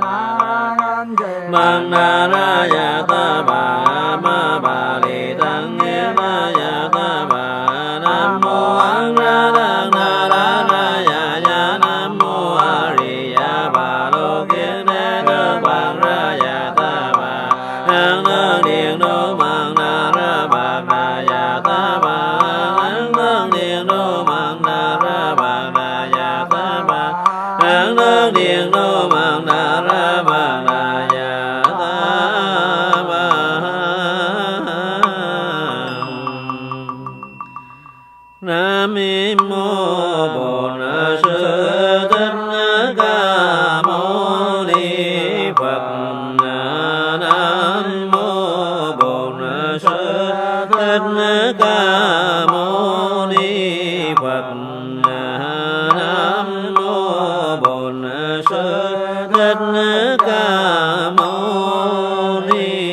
Mang Na Ra Ya Ta Ba Ma Ba Li Thân Yên Ya Ta Ba. Nam mô An Ra Đắc Na Đa Ra Ya Nam mô A Ri Ya Bà Lô Kiên Đế Tước Bằng Ra Ya Ta Ba. Năng Nương Điện Đô Mang Na Ra Bạc Na Ya Ta Ba. Năng Nương Điện Đô Mang Na Ra Bạc Na Ya Ta Ba. Năng Nương Điện Đô Mang Na Ra Bạc Na Ya Ta Ba. Nam mô Bổn Sư Thích Ca Mâu Ni Phật. Nam mô Bổn Sư Thích Ca Mâu Ni Phật. Nam mô Bổn Sư Thích Ca Mâu Ni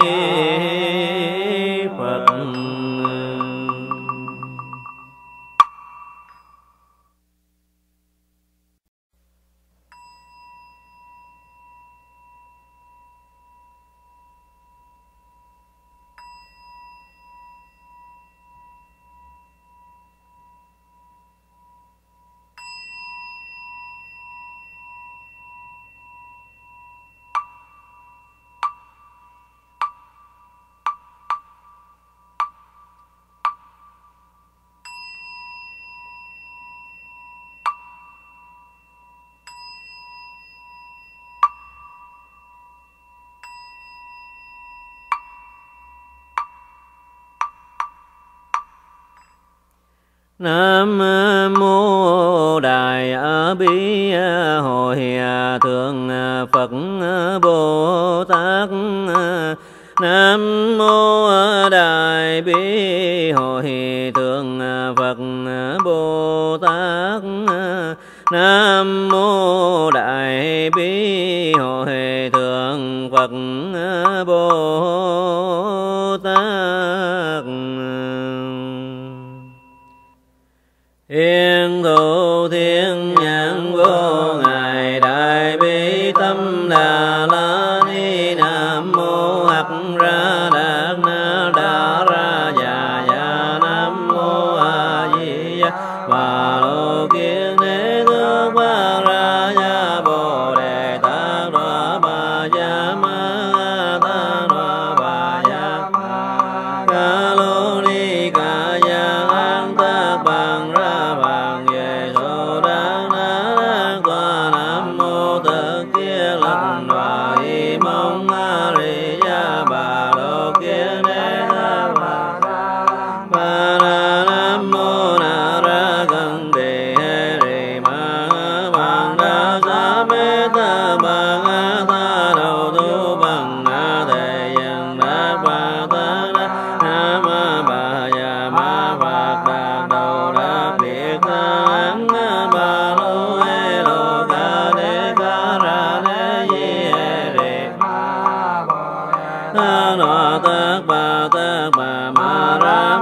Phật. Nam mô Đại Bi Hội Thượng Phật Bồ Tát. Nam mô Đại Bi Hội Thượng Phật Bồ Tát. Nam mô Đại Bi Hội Thượng Phật Bồ Tát. Yên thụ thiên nhãn vô ngài Đại Bi Tâm Đà La Ni. Nam mô Hắc Ra Đạt Na Đa Ra Già Già. Nam mô A Di Đà Bà Lô Kiên Đế Tước Ba Ra Ya Bồ Đề Tát Đoa Ba Ya Ma Ta Đoa Ba Ya Ca Lô Ni Ca Ya An Tát Bằng Ra Bằng Về Sô Đa Na Toa. Nam mô Tất Kiết Lật Đoa Y Mong A Ri Ya Bà Lô Kiên Đế Tát Bà Ba Ra. Nam mô Na Ra Cân Đề Hê Rì Ma Bằng Đa Sa Mê Ta Bằng A Tha Đầu Tu Bằng Na Thế Dân Đát Bà Ta Đa. Nam Ma Bà Ya Ma Phật Đạt Đầu Đát Biệt Ta Án Bà Lô Hê Lô Ca Đế Ca Ra Đế Di Hê Rì Ta Đoa Tát Bà Ma Ra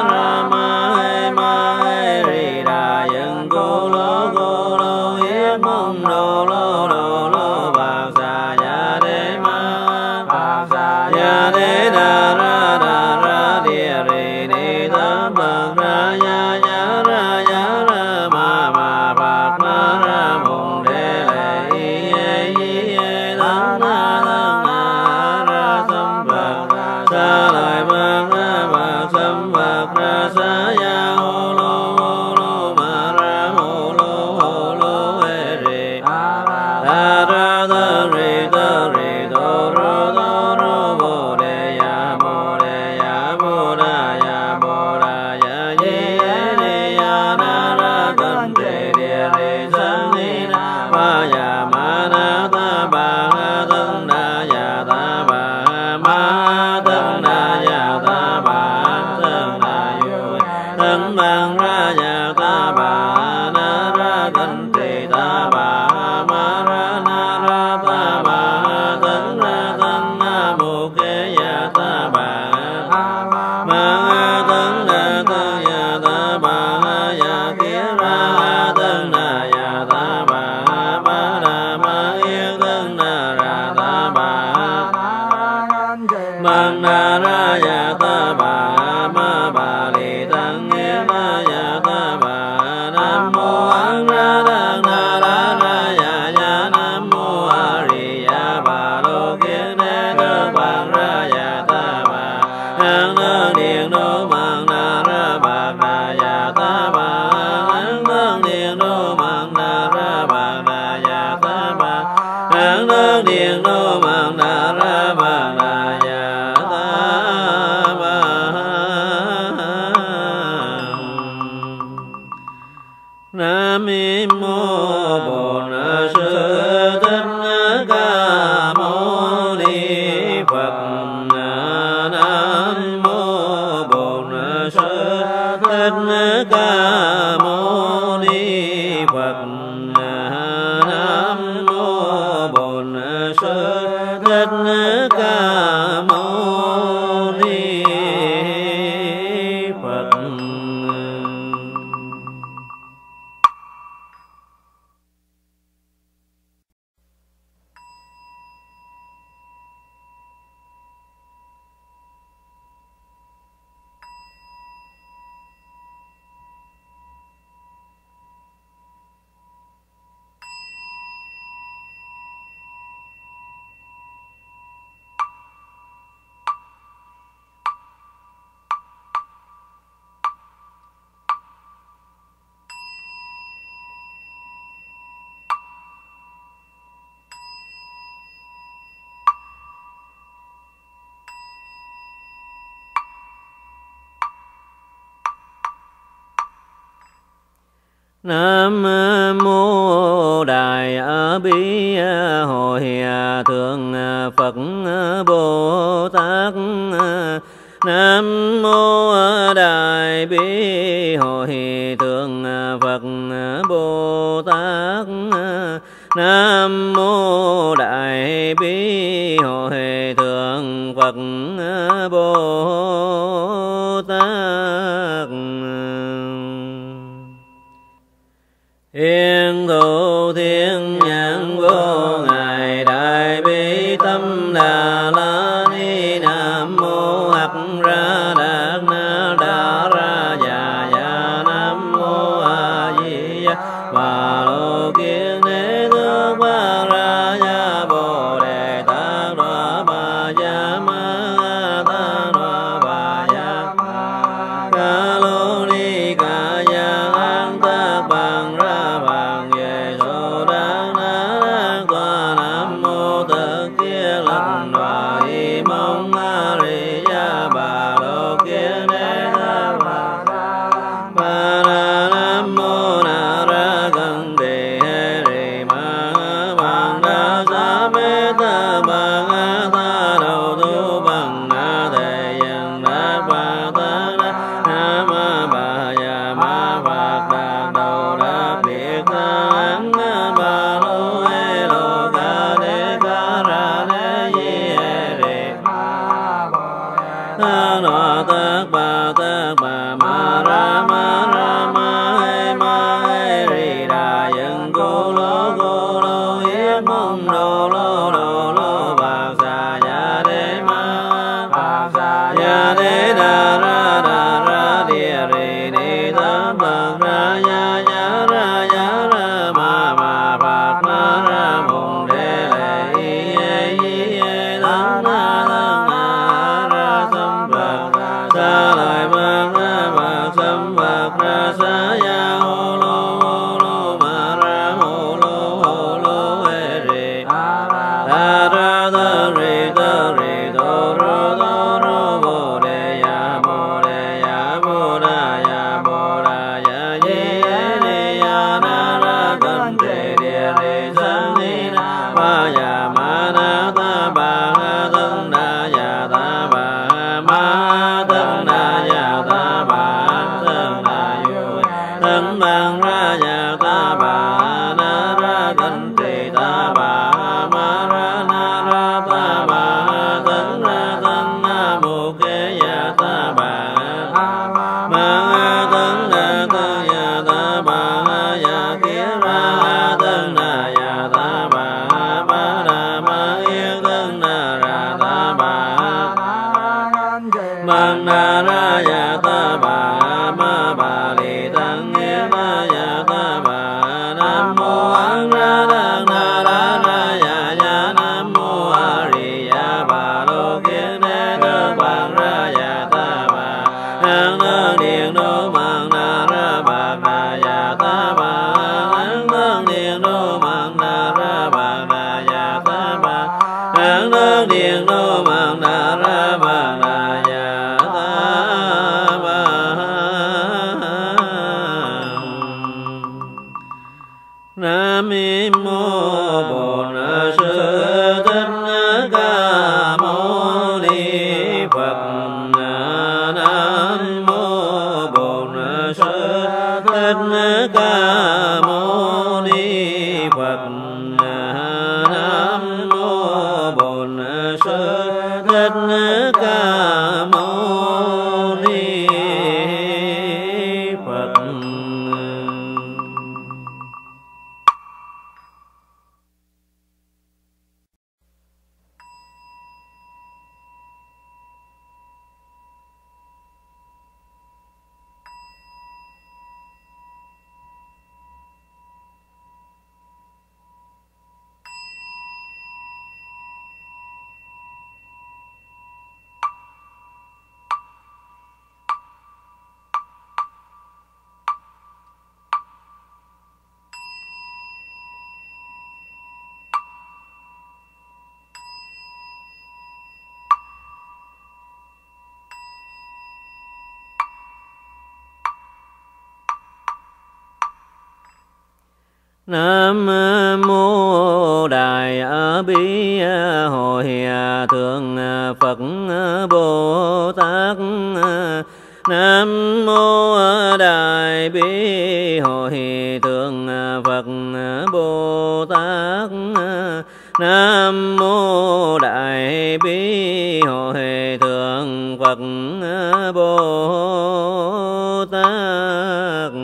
Hê Rì Đà Dân Cô Lô Yết Mong Đô Lô Bạc Xà Ya Đế Ma Ya Đế Đà Ra Địa Rì Ni Tát Bạc Ra Ya Ra Ma Phật Ma Ra Mùng Đế Lệ Yê Tát Na Ra Sam Phật Sa Lợi Bạc Sam Phật Ra Sa Ya Hô Lô Ma Ra Hô Lô Hê Rì Đà Ra Tơ Rì Tô Rô Bồ Đề Ya Bồ Đà Ya Di Hê Rì Ya Na Ra Cân Trì Địa Rì Sang Ni Na Ba Ya Ma Na Ta Bà Tân Đa Ya Ta Bà Ma Tân Đa Ya Ta Bà Tân Đa Yu Tân Bằng Ra Ya Ta Bà Na Ra Cân Trì Ta Bà Ma Ra Na Ra Ta Bà Tân Ra Tân Na Mô Kế Ya Ta Bà Ma Tân Đa Tân Ya Ta Bà Ya Kiết Ra Tân Đa Ya Ta Bà Ma Đà Ma Yên Tân Đà Ra Ta Bà Mang Đà Ra Ya Ta Bà Ma Bà Lì Tăng Yên Ya Ta Bà. Nam mô An Ra Đăng Na Ra Ya Nam mô A Ri Ya Bà Lô Kiên Đế Tước Bằng Ra Ya Ta Bà. An Đơn Điện Đô Mang Na Ra Bạc Đà Ya Ta Bà. An Đơn Điện Đô Mang Na Ra Bạc Đà Ya Ta Bà. An Đơn Điện Đô Mang Na Ra Bạc Đà Ya Ta Bà. Nam mô Bổn Sư Thích Ca Mâu Ni Phật. Nam mô Bổn Sư Thích Ca Mâu Ni Phật. Nam mô Bổn Sư Thích Ca Mâu Ni Phật. Nam mô Đại Bi Hội Thượng Phật Bồ Tát. Nam mô Đại Bi Hội Thượng Phật Bồ Tát. Nam mô Đại Bi Hội Thượng Phật Bồ Tát. Hiền thụ thiên nhãn vô ngài Đại Bi Tâm Đà La Ni. Nam mô Hắc Ra Đạt Na Đa Ra Già Già. Nam mô A Di Đà Bà Lô Kiên Đế Tước Ba Ra Ya Bồ Đề Tát Đoa Ba Ya Ma Tát Đoa Ba Ya Ca Lô Ni Ca Ya An Tát Bằng Ra Bằng Về Sô Đăng Na Đăng Toa. Nam mô Tất Kia Lành Đoa Y Mong A Ri Ya Bà Lô Kiên Đế Tát Ba Ba Ra. Nam mô Na Ra Gần Đề Hê Ri Ma Bằng Đa Sa Mê Ta Bằng A Ta Đầu Tu Bằng Na Thế Dân Đa Ba Ta Na Nam Ma Ba Ya Ma Phật Đạt Đầu Đa Biệt Ta An Ba Lô Hê Lô Ca Đê Ca Ra Đê Di Hê Ri Ta Đoa Tát Ba Ma Ra Ma Hê Ri Đà Dân Cô Lô Yết Mong Đô Lô Bạc Sa Ya Đê Ma Ya Đê Đà Ra Địa Ri Ni Tam Bạc Ra Ya Ra Ma Phật Ma Ra Mùng Đê Lệ Y Tăng Na Ra Tâm Phật Sa Lại Bạc Sam Phật Ra Sa Ya Hô Lô Ma Ra Hô Lô Hê Ri Ta Ra Tơ Ri Tô Rô Bồ Đề Ya Bồ Đà Ya Di Hê Ri Ya Na Ra Cân Trì Địa Ri Sang Ni Na Ba Ya Ma Na Ta Ba Tân Na Ya Ta Ba Ma Tân Na Ya Ta Ba Tân Na Yu Tân Bang Ra Ya Ta Ba Na Ra Cân Trì Ta Ba Ma Ra Na Ra Ta Ba Tân Na Mô Kế Ya Ta Ba Ma Tân Na Ya Ta Ba Ya Kia Ra Tân Na Ya Ta Ba Ma Na Ma Yên Tân Na Ra Ta Ba Mang Na Ra Ya Ta Ba Ma Ba Li Tăng Yên Na Ya Ta Ba. Nam mô An Ra Đăng Na Đa Ra Ya Nam mô A Ri Ya Bà Lô Kiên Đế Tước Bằng Ra Ya Ta Ba. An Nương Điện Đô Mang Na Ra Bạc Na Ya Ta Ba. An Nương Điện Đô Mang Na Ra Bạc Na Ya Ta Ba. An Nương Điện Đô Mang Na Ra Bạc Na Ya Ta Ba. Nam mô Đại Bi Hội Thượng Phật Bồ Tát. Nam mô Đại Bi Hội Thượng Phật Bồ Tát. Nam mô Đại Bi Hội Thượng Phật Bồ Tát.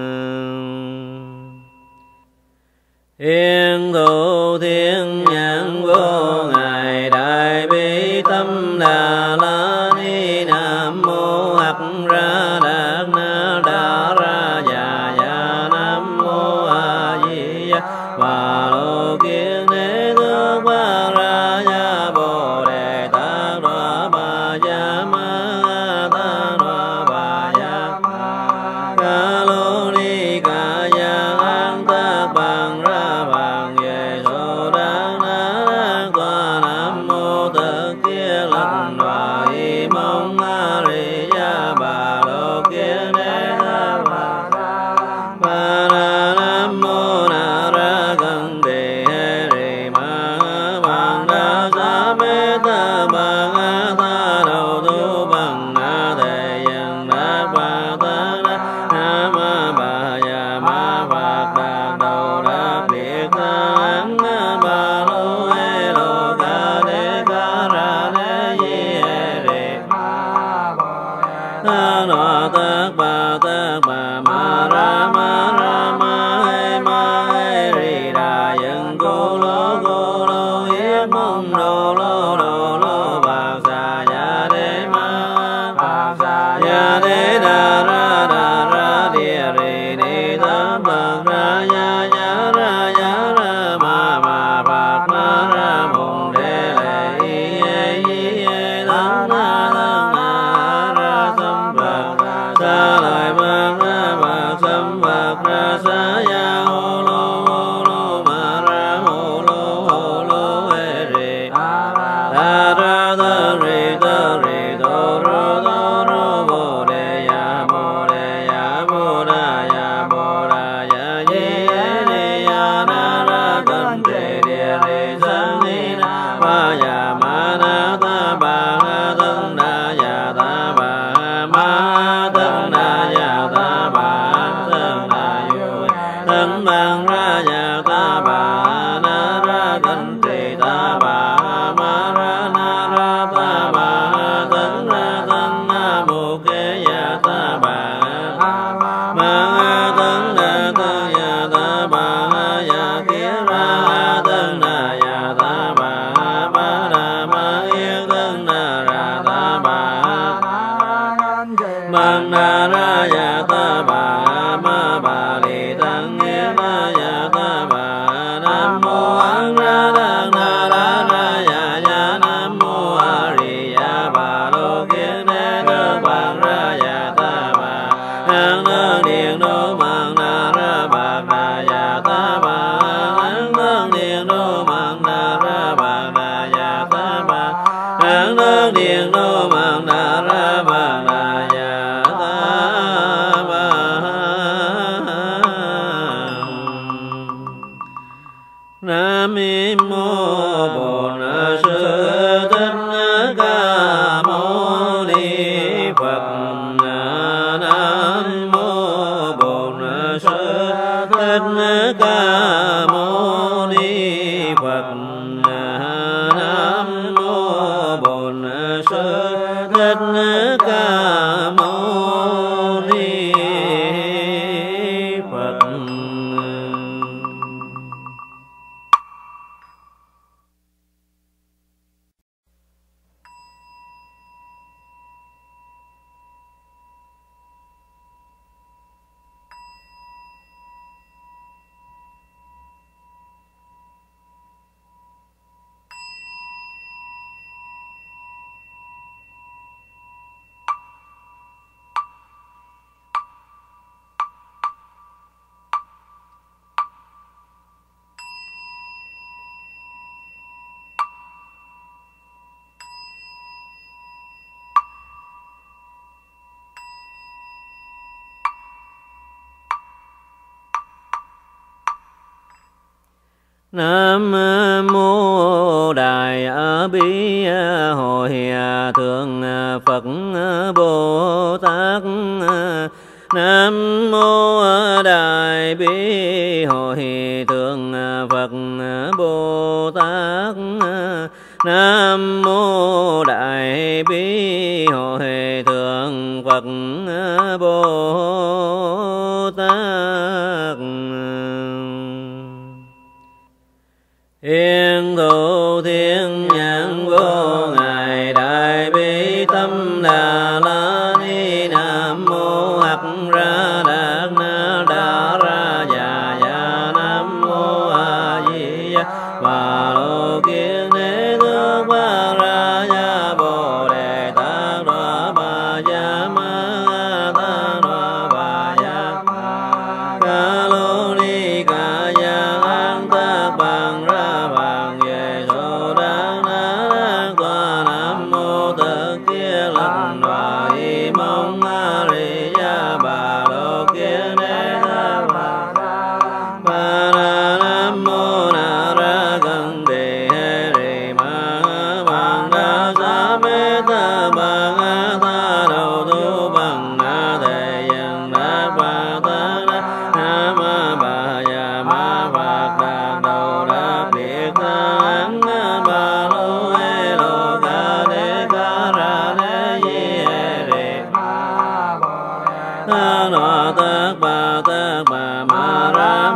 Yên thụ thiên nhãn vô ngài Đại Bi Tâm Đà La Ni. Nam mô Hắc Ra Đạt Na Đa Ra Già Già. Nam mô A Di Đà Bà Lô Kiên Đế Tước Ba Ra Ya Bồ Đề Tát Đoa Bà Ya Ma Tát Đoa Bà Ya Ma Ca Lô Ni Ca Ya An Tát Bằng Ra Bằng Về Sô Đắc Na Đắc Toa. Nam mô Tất Kiết Lắc Đoa Y Mong A Ri Ya Bà Lô Kiên Đế Tát Bà Ba Ra. Nam mô Na Ra Cân Đề Hê Ri Ma Bằng Đa Sa Mê Ta Bằng A Tha Đầu Tu Bằng Na Thế Dân Đắc Bà Ta Đắc Nam Ma Bà Ya Ma Phật Đắc Đầu Đắc Biệt Ta Ấn Bà Lô Hê Lô Ca Đế Ca Ra Đế Di Hê Ri Ta Đoa Tát Bà Ma Ra Ma Hê Ri Đà Dân Cô Lô Yết Mong Đô Lô Bạc Sa Ya Đế Ma Ya Đế Đà Ra Địa Ri Ni Tam Bạc Ra Ya Ra Ma Bạc Ma Ra Mùng Đế Lệ Y Tam Na Ra Sam Bạc Sa Lại Bạc Sam Bạc Ra Sa Ya Hồ Lô Ma Ra Hồ Lô Hê Ri Ta Ra Ta Ri Tô Rô Bồ Đề Ya Bồ Đà Ya Di Hê Ri Ya Na Ra Cân Đề Địa Ri Sang Ni Na Ba Ya Ma Na Ta Bà Thân Đa Ya Ta Bà Ma Thân Đa Ya Ta Bà Thân Đa Yu Thân Bằng Ra Ya Ta Bà Na Ra Cân Trì Ta Bà Ma Ra Na Ra Ta Bà Thân Na Mô Kế Ya Ta Bà Ma Thân Đa Ya Ta Bà Ya Kiết Ra Thân Đa Ya Ta Bà Ma Đà Ma Yên Thân Đà Ra Ta Bà Mang Na Ra Ya Ta Bà Ma Bà Lì Tăng Yên Ya Ta Bà. Nam mô An Ra Đắc Na Đa Ra Ya Nam mô A Ri Ya Bà Lô Kiên Đế Tước Bằng Ra Ya Ta Bà. An Nương Điện Đô Mang Na Ra Bạc Đà Ya Ta Bà. An Nương Điện Đô Mang Na Ra Bạc Đà Ya Ta Bà. An Nương Điện Đô Mang Na Ra Bạc Đà Ya Ta Bà. Nam mô Bổn Sư Thích Ca Mâu Ni Phật. Nam mô Bổn Sư Thích Ca Mâu Ni Phật. Nam mô Bổn Sư Thích Ca Mâu Ni Phật. Nam mô Đại Bi Hội Thượng Phật Bồ Tát. Nam mô Đại Bi Hội Thượng Phật Bồ Tát. Nam mô Đại Bi Hội Thượng Phật Bồ Tát. Yên thụ thiên nhãn vô ngài Đại Bi Tâm Đà La Ni. Nam mô Hắc Ra Đạt Na Đa Ra Già Già. Nam mô A Di Đà Bà Lô Kiên Đế Tước Ba Ra Ya Bồ Đề Tát Đoa Ba Ya Ma Ta Đoa Ba Ya Ca Lô Ni Ca Ya An Tát Bằng Ra Bằng Về Sô Đa Na Toa. Nam mô Tất Kiết Lần Đoa Y Mong A Ri Ya Bà Lô Kiên Đế Tát Bà Ba Ra. Nam mô Na Ra Cân Tỳ Hê Rì Ma Bằng Đa Sa Mê Ta Bằng A Ta Đầu Tu Bằng A Thề Dân Đát Bà Ta Đa. Nam Ma Bà Ya Ma Phật Đạt Đầu Đát Biệt Ta Ấn Bà Lô Hê Lô Ca Đế Ca Ra Đế Di Hê Rì Ta Nọ Tát Bà Ma Ra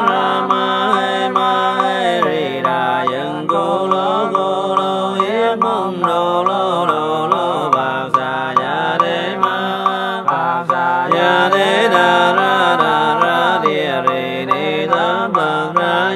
Ma Hê Rì Đà Dân Cô Lô Yết Mong Đô Lô Bạc Xà Ya Đế Ma Ya Đế Đà Ra Địa Rì Ni Tát Bạc Ra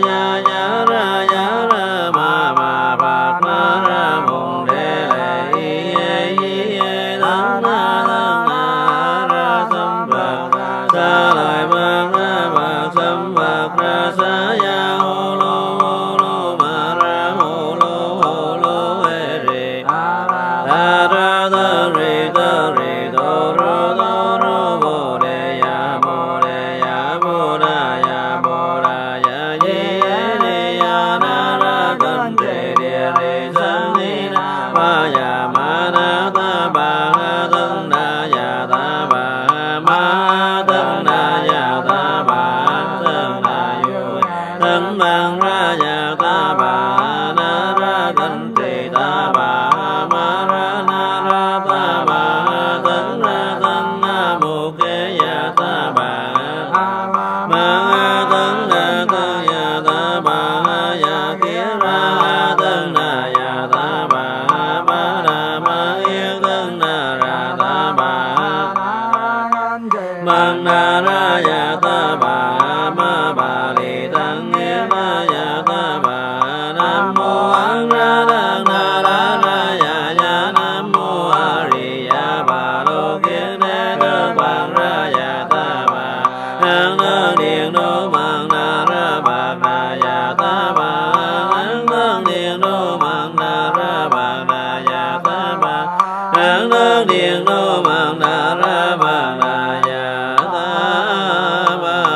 Ya Ma Phật Ma Ra Mùng Đế Lệ Yê Tát Na Ra Sam Phật Sa Lợi Bạc Sam Phật Ra Sa Ya Hô Lô Ma Ra Hô Lô Hê Rì Ta Ra Ta Rì Tô Rô Bồ Đề Ya Bồ Đà Ya Di Hê Rì Ya Na Ra Cân Trì Địa Rì Sang Ni Na Ba Ya Ma Na Ta Bà Thân Đa Ya Ta Bà Ma Thân Đa Ya Ta Bà Thân Đa Yu Thân Bằng Ra Ya Ta Bà Na Ra Cân Trì Ta Bà Ma Ra Na Ra Ta Bà Thân Ra Thân Na Mô Kế Ya Ta Bà Ma Thân Đa Thân Ya Ta Bà Ya Kiết Ra Thân Đa Ya Ta Bà Ma Đà Ma Yên Thân Đa Ra Ta Bà Mang Đà Ra Ya Ta Bà Ma Bà Lì Tăng Yên Đa Ya Ta Bà. Nam mô An Ra Đăng Na Đa Ra Ya Nam mô A Ri Ya Bà Lô Kiên Đế Tước Bằng Ra Ya Ta Bà. An Đơn Điện Đô Mang Đà Ra Bạc Đà Ya Ta Bà. An Đơn Điện Đô Mang Đà Ra Bạc Đà Ya Ta Bà. An Đơn Điện Đô Mang Đà Ra Bạc Đà Ya Ta Bà.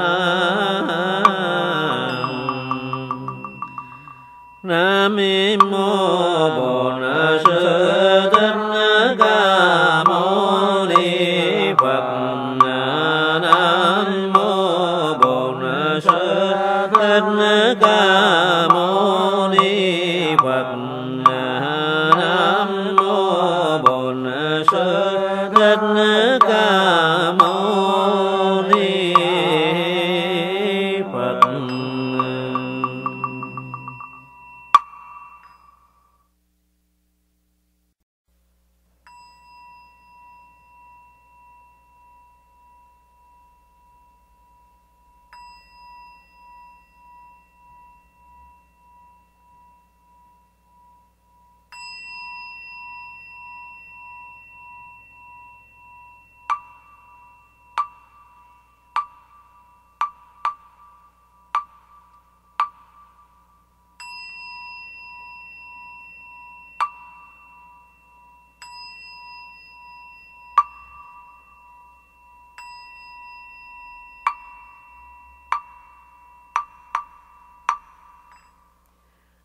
Nam mô Bổn Sư Thích Ca Mâu Ni Phật. Nam mô Bổn Sư Thích Ca Mâu Ni Phật. Nam mô Bổn Sư Thích Ca Mâu Ni Phật.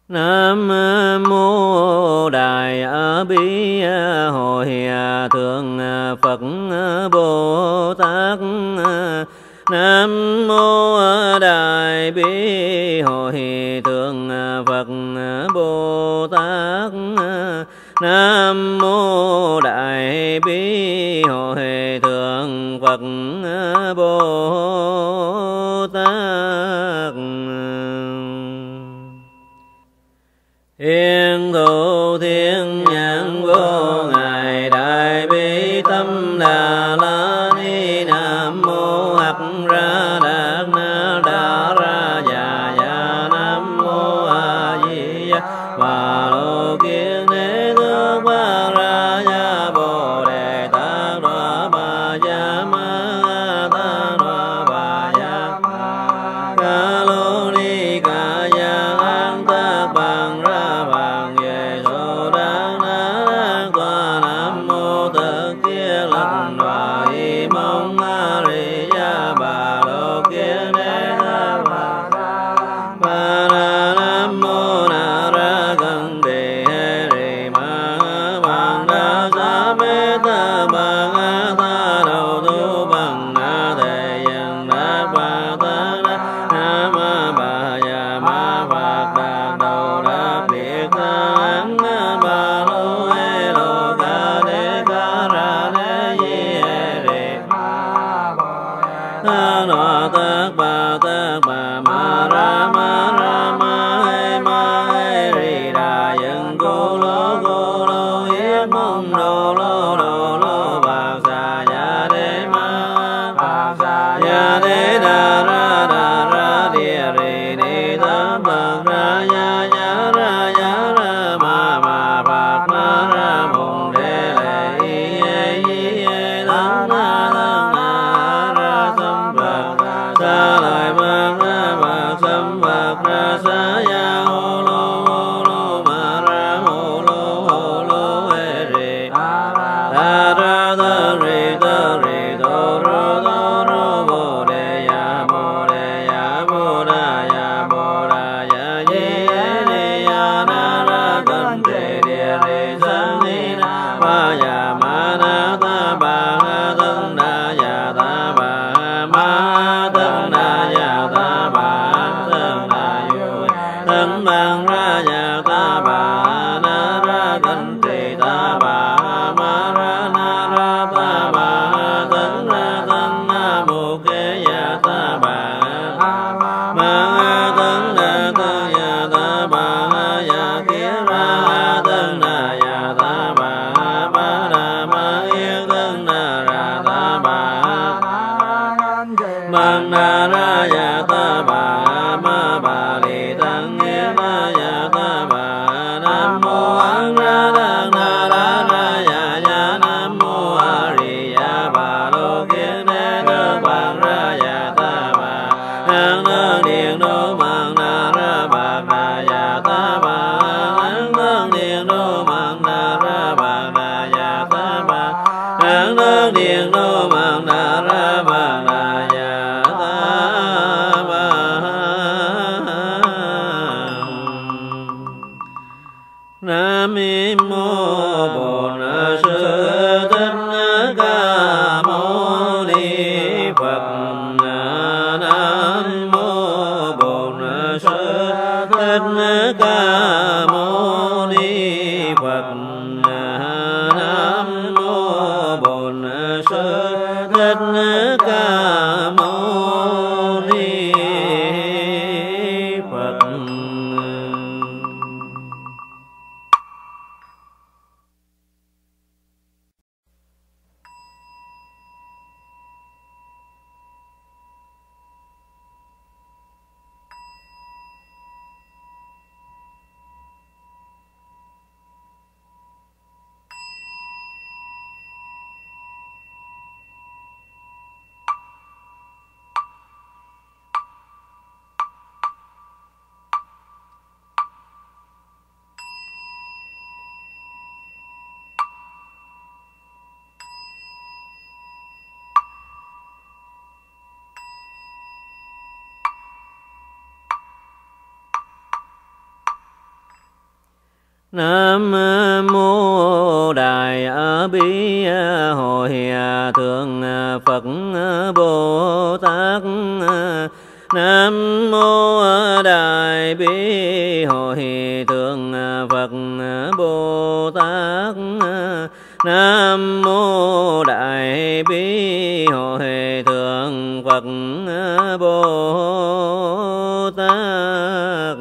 Nam mô Đại Bi Hội Thượng Phật Bồ Tát. Nam mô Đại Bi Hội Thượng Phật Bồ Tát. Nam mô Đại Bi Hội Thượng Phật Bồ Tát. Hiện thụ thiên nhãn vô ngài Đại Bi Tâm Đà La Ni. Nam mô Hắc Ra Đạt Na Đa Ra Già Già. Nam mô A Di Đà Bà Lô Kiên Đế Tước Ba Ra Ya Bồ Đề Tát Đoa Ba Ya Ma Tát Đoa Ba Ya Ca Lô Ni Ca Ya An Tát Bằng Ra Bằng Về Sô Đăng Na Đăng Toa. Nam mô Tất Kiết Lành Đoa Y Mong A Ri Ya Bà Lô Kiên Đế Tát Bà Ba Ra. Nam mô Na Ra Cân Đề Hê Rì Ma Bằng Đa Sa Mê Ta Bằng A Ta Đầu Tu Bằng Na Thế Dân Đắc Bà Ta Đa. Nam Ma Bà Ya Ma Phật Đạt Đầu Đắc Biệt Ta Ấn Bà Lô Hê Lô Ca Đế Ca Ra Đế Di Hê Rì Ta Đoa Tát Bà Ma Ra Ma Hê Rì Đà Dân Cô Lô Yết Mong Đô Lô Bạc Xà Ya Đế Ma Ya Đế Đà Ra Địa Rì Ni Tam Bạc Ra Ya Ra Ma Phật Ma Ra Mùng Đế Lệ Y Tăng Na Ra Sam Phật Sa Lại Bạc Sam Phật Ra Sa Ya Hô Lô Ma Ra Hô Lô Hê Rì Ta Ra Tơ Rì Tô Rô Bồ Đề Ya Bồ Đà Ya Di Đê Ya Na Ra Cân Đề Địa Rì Sang Ni Na Ba Ya Ma Na Ta Ba Tân Đa Ya Ta Ba Ma Tân Đa Ya Ta Ba Tân Đa Yu Tân Bằng Ra Ya Ta Ba Na Ra Cân Trì Ta Ba Ma Ra Na Ra Ta Ba Tân Na Mô Kế Ya Ta Ba Ma Tân Ya Ta Ba Ya Kiết Ra Tân Đà Ya Ta Ba Ma Đà Ma Yên Tân Đà Ra Ta Ba Mang Đà Ra Ya Ta Ba Ma Ba Li Tăng Yên Đà Ya Ta Ba. Nam mô An Ra Đăng Na Đa Ra Ya Nam mô A Ri Ya Bà Lô Kiên Đế Tước Bằng Ra Ya Ta Ba. An Nương Điện Đô Mang Na Ra Bạc Đà Ya Ta Ba. An Nương Điện Đô Mang Na Ra Bạc Đà Ya Ta Ba. An Nương Điện Đô Mang Na Ra Bạc Đà Ya Ta Ba. Nam mô Bổn Sư Thích Ca Mâu Ni Phật. Nam mô Bổn Sư Thích Ca Mâu Ni Phật. Nam mô Bổn Sư Thích Ca Mâu Ni Phật. Nam mô Đại Bi Hội Thượng Phật Bồ Tát. Nam mô Đại Bi Hội Thượng Phật Bồ Tát. Nam mô Đại Bi Hội Thượng Phật Bồ Tát.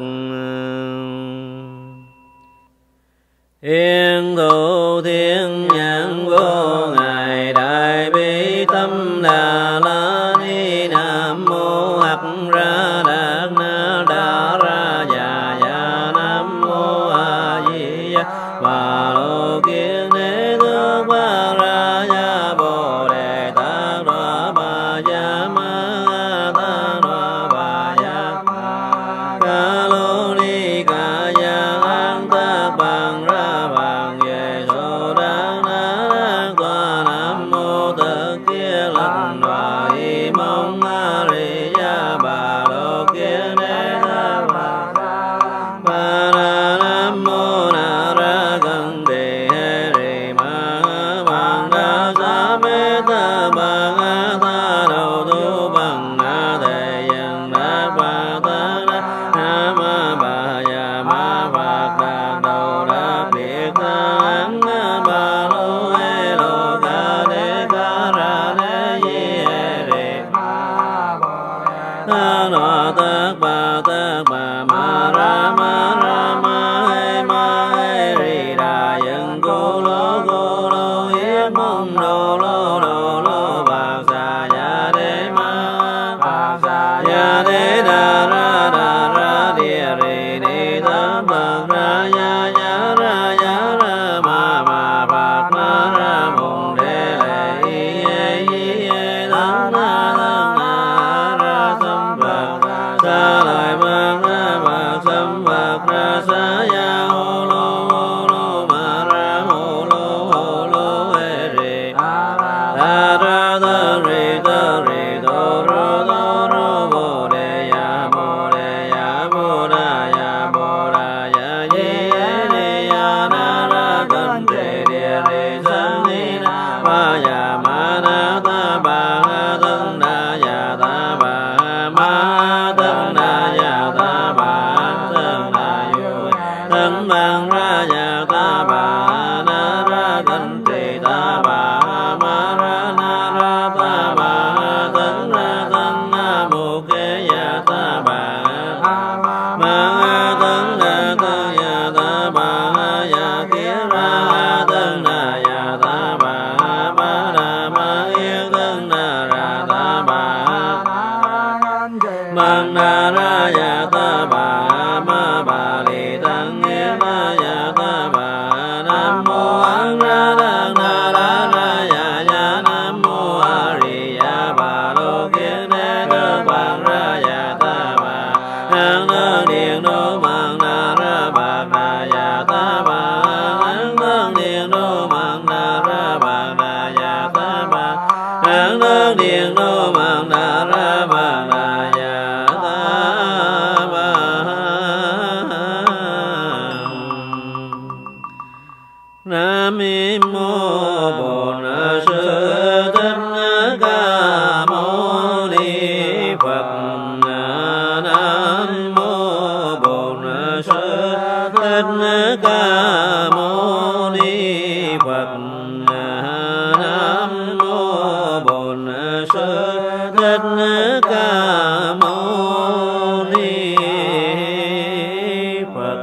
Yên thụ thiên nhãn vô ngài Đại Bi Tâm Đà La Ni. Nam mô Hắc Ra Đạt Na Đa Ra Già Già. Nam mô A Di Đà Bà Lô Kiên Đế Tước Ba Ra Ya Bồ Đề Tát Đoa Ba Ya Ma Tát Đoa Ba Ya Ca Lô Ni Ca Ya An Tát Bằng Ra Bằng Về Sô Đắc Na Đắc Toa. Nam mô Tất Kia Lành Đoa Y Mong A Ri Ya Bà Lô Kiên Đế Tát Bà Ba Ra. Nam mô Na Ra Cần Đề Hê Ri Ma Bằng Đa Sa Mê Ta Bằng A Tha Đầu Tu Bằng A Thế Dân Đắc Bà Ta Đắc Nam Bà Ya Ma Phật Đắc Đầu Đắc Biệt Ta Án Bà Lô Hê Lô Ca Đế Ca Ra Đế Di Hê Ri Ta Đoa Tát Bà Ma Ra Ma Hê Ri Đà Dân Cô Lô Yết Mong Đô Lô Bạc Sa Ya Đế Ma Ya Đế Đà Ra Địa Ri Ni Tát Bạc Ra Ya Ra Ma Phật Ma Ra Mùng Đế Lệ Y Tát Na Ra Sam Phật Sa Lợi Bạc Sam Phật Ra Sa Ya Hô Lô Ma Ra Hô Lô Hê Ri Ta Ra Tơ Ri Tô Rô Bồ Đề Ya Bồ Đà Ya Di Hê Ri Ya Na Ra Cần Trì Địa Ri Sang Ni Na Ba Ya Ma Na Ta Bà Tân Đa Ya Ta Bà Ma Tân Đa Ya Ta Bà Tân Đa Yu Tân Bằng Ra Ya Ta Bà Na Ra Cần Trì Ta Bà Ma Ra Na Ra Ta Bà Tân Ra Tân Na Mô Kế Ya Ta Bà Ma Tân Đa Tân Ya Ta Bà Ya Kia Ra Tân Đa Ya Ta Bà Ma Đà Ma Yên Tân Đà Ra Ta Bà Mang Đà Ra Ya Ta Bà Ma Bà Lì Tăng Yên Đà Ya Ta Bà. Nam mô An Ra Đăng Na Đa Ra Ya Nam mô A Ri Ya Bà Lô Kiên Đế Tước Bằng Ra Ya Ta Bà. An Đơn Điện Đô Mang Đà Ra Bạc Đà Ya Ta Bà. An Đơn Điện Đô Mang Đà Ra Bạc Đà Ya Ta Bà. An Đơn Điện Đô Mang Đà Ra Bạc Đà Ya Ta Bà. Nam mô Bổn Sư Thích Ca Mâu Ni Phật. Nam mô Bổn Sư Thích Ca Mâu Ni Phật. Nam mô Bổn Sư Thích Ca Mâu Ni Phật.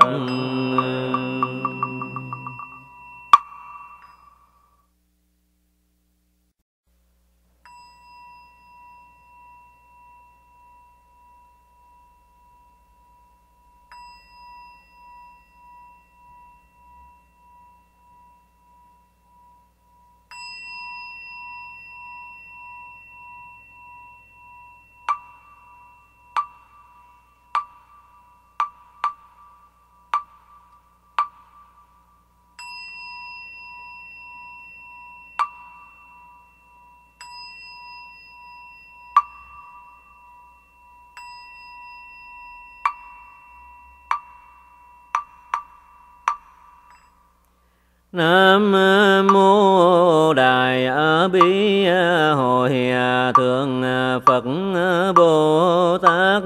Nam mô Đại Bi Hội Thượng Phật Bồ Tát.